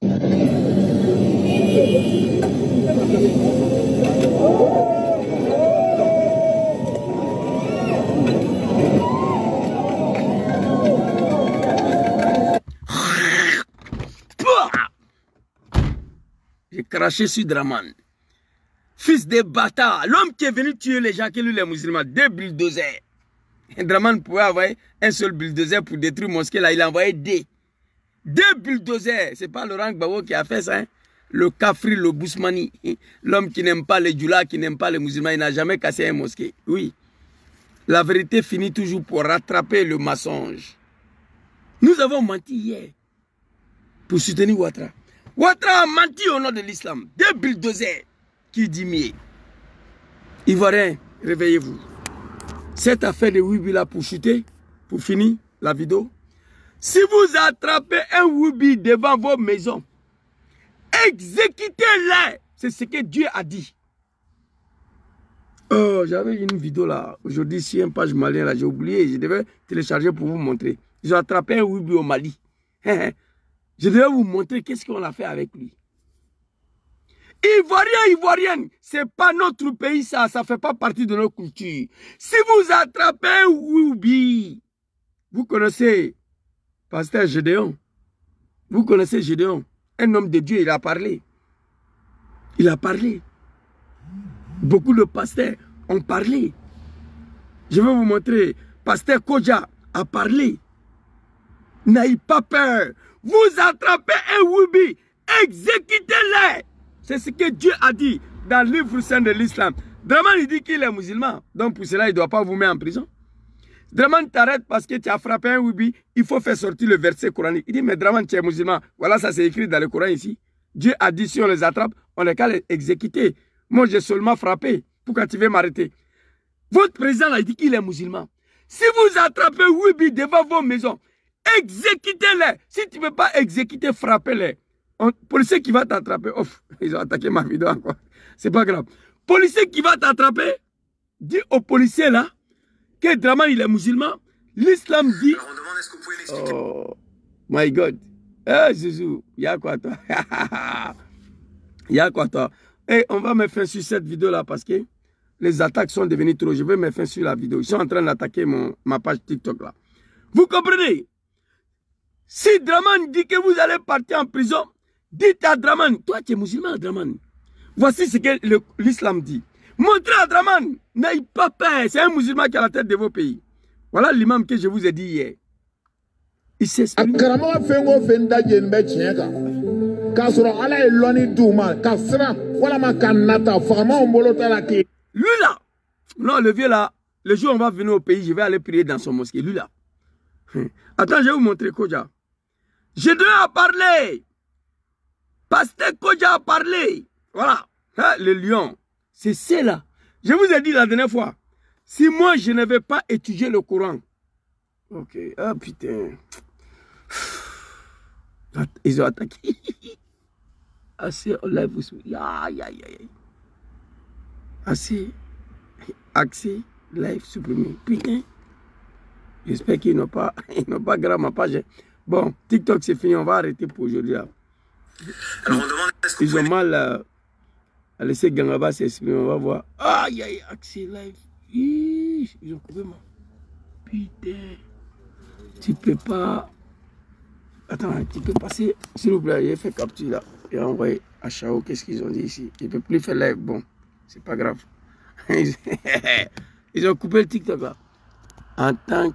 J'ai craché sur Dramane. Fils de bâtard, l'homme qui est venu tuer les gens, qui lui les musulmans, deux bulldozers. Dramane pouvait avoir un seul bulldozer pour détruire mosquée, là il a envoyé deux bulldozers. C'est pas Laurent Gbagbo qui a fait ça, hein? Le Kafri, le Bousmani, l'homme qui n'aime pas les djoulas, qui n'aime pas les musulmans, il n'a jamais cassé une mosquée. Oui, la vérité finit toujours pour rattraper le mensonge. Nous avons menti hier pour soutenir Ouattara. Ouattara a menti au nom de l'islam. Deux bulldozers qui dit mieux. Ivoiriens, réveillez-vous. Cette affaire de Wibi là pour chuter, pour finir la vidéo. Si vous attrapez un Wibi devant vos maisons, exécutez-les. C'est ce que Dieu a dit. Oh, j'avais une vidéo là. Aujourd'hui, sur une page malienne là, j'ai oublié. Je devais télécharger pour vous montrer. Ils ont attrapé un Wibi au Mali. Je devais vous montrer qu'est-ce qu'on a fait avec lui. Ivoiriens, Ivoiriennes, c'est pas notre pays ça, ça fait pas partie de notre culture. Si vous attrapez un Wibi, vous connaissez Pasteur Gédéon, vous connaissez Gédéon, un homme de Dieu, il a parlé. Il a parlé. Beaucoup de pasteurs ont parlé. Je vais vous montrer, Pasteur Kodja a parlé. N'ayez pas peur. Vous attrapez un Wibi, exécutez-les. C'est ce que Dieu a dit dans le livre saint de l'islam. Dramane, il dit qu'il est musulman. Donc pour cela, il ne doit pas vous mettre en prison. Dramane t'arrête parce que tu as frappé un Wibi. Il faut faire sortir le verset coranique. Il dit, mais Dramane, tu es musulman. Voilà, ça c'est écrit dans le Coran ici. Dieu a dit, si on les attrape, on les qu'à les exécuter. Moi, j'ai seulement frappé. Pourquoi tu veux m'arrêter? Votre président a dit qu'il est musulman. Si vous attrapez Wibi devant vos maisons, exécutez-les. Si tu ne veux pas exécuter, frappez-les. Policier qui va t'attraper, ils ont attaqué ma vidéo encore. C'est pas grave. Policier qui va t'attraper, dis au policier là que Dramane il est musulman. L'islam dit. Alors on demande est-ce que vous pouvez l'expliquer. Oh my God. Eh Jésus, il y a quoi toi? Il y a quoi toi? Et on va me faire sur cette vidéo là parce que les attaques sont devenues trop. Je vais me faire sur la vidéo. Ils sont en train d'attaquer ma page TikTok là. Vous comprenez? Si Dramane dit que vous allez partir en prison, dites à Dramane, toi tu es musulman Dramane. Voici ce que l'islam dit. Montrez à Dramane, n'ayez pas peur, c'est un musulman qui est à la tête de vos pays. Voilà l'imam que je vous ai dit hier. Il s'exprime. Lui là, non, le vieux là, le jour où on va venir au pays, je vais aller prier dans son mosquée. Lui là. Attends, je vais vous montrer Kodja. Je dois parler. Pasteur Kodja a parlé. Voilà. Hein, le lion. C'est cela. Je vous ai dit la dernière fois. Si moi je ne vais pas étudier le Coran. Ok. Ah putain. Ils ont attaqué. Assez, on lève. Aïe, aïe, aïe. Assez. Accès, live supprimé. Putain. J'espère qu'ils n'ont pas gravé ma page. Bon, TikTok c'est fini, on va arrêter pour aujourd'hui. Ils ont mal à laisser Gangaba s'exprimer, on va voir. Aïe, aïe, accès live. Ils ont coupé moi. Putain. Tu peux pas. Attends, tu peux passer. S'il vous plaît, j'ai fait capture là. Et envoyé à Chao. Qu'est-ce qu'ils ont dit ici? Il ne peut plus faire live. Bon, c'est pas grave. Ils ont coupé le TikTok là. En tant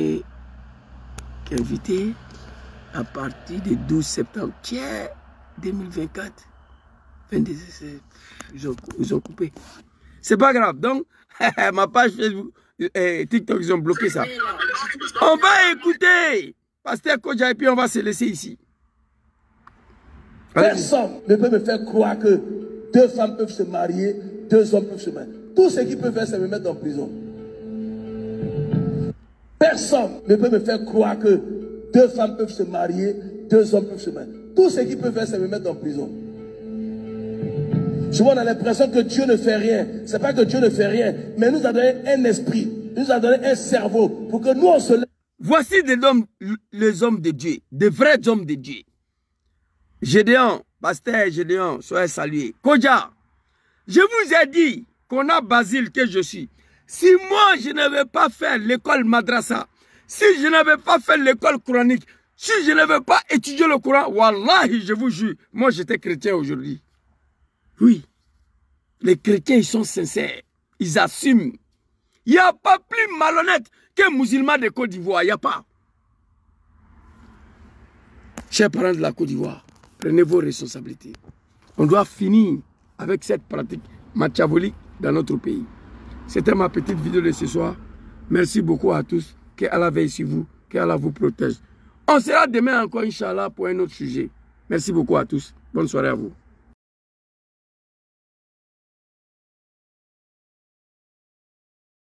qu'invité, à partir du 12 septembre 2024, 22, ils ont coupé. C'est pas grave. Donc, ma page Facebook et TikTok, ils ont bloqué ça. On va écouter Pasteur Kodja et puis on va se laisser ici. Personne ne peut me faire croire que 2 femmes peuvent se marier, 2 hommes peuvent se marier. Tout ce qu'ils peuvent faire, c'est me mettre en prison. Personne ne peut me faire croire que 2 femmes peuvent se marier, 2 hommes peuvent se marier. Tout ce qu'ils peuvent faire, c'est me mettre en prison. Souvent, on a l'impression que Dieu ne fait rien. Ce n'est pas que Dieu ne fait rien, mais il nous a donné un esprit, il nous a donné un cerveau pour que nous, on se lève. Voici les hommes de Dieu, des vrais hommes de Dieu. Gédéon, Pasteur Gédéon, soyez salués. Kodja, je vous ai dit qu'on a Basile que je suis. Si moi, je ne vais pas faire l'école madrasa, si je ne vais pas faire l'école coranique, si je ne vais pas étudier le Coran, wallahi, je vous jure, moi j'étais chrétien aujourd'hui. Oui, les chrétiens, ils sont sincères, ils assument. Il n'y a pas plus malhonnête qu'un musulman de Côte d'Ivoire, il n'y a pas. Chers parents de la Côte d'Ivoire, prenez vos responsabilités. On doit finir avec cette pratique machiavélique dans notre pays. C'était ma petite vidéo de ce soir. Merci beaucoup à tous. Que Allah veille sur vous. Que Allah vous protège. On sera demain encore, Inch'Allah, pour un autre sujet. Merci beaucoup à tous. Bonne soirée à vous.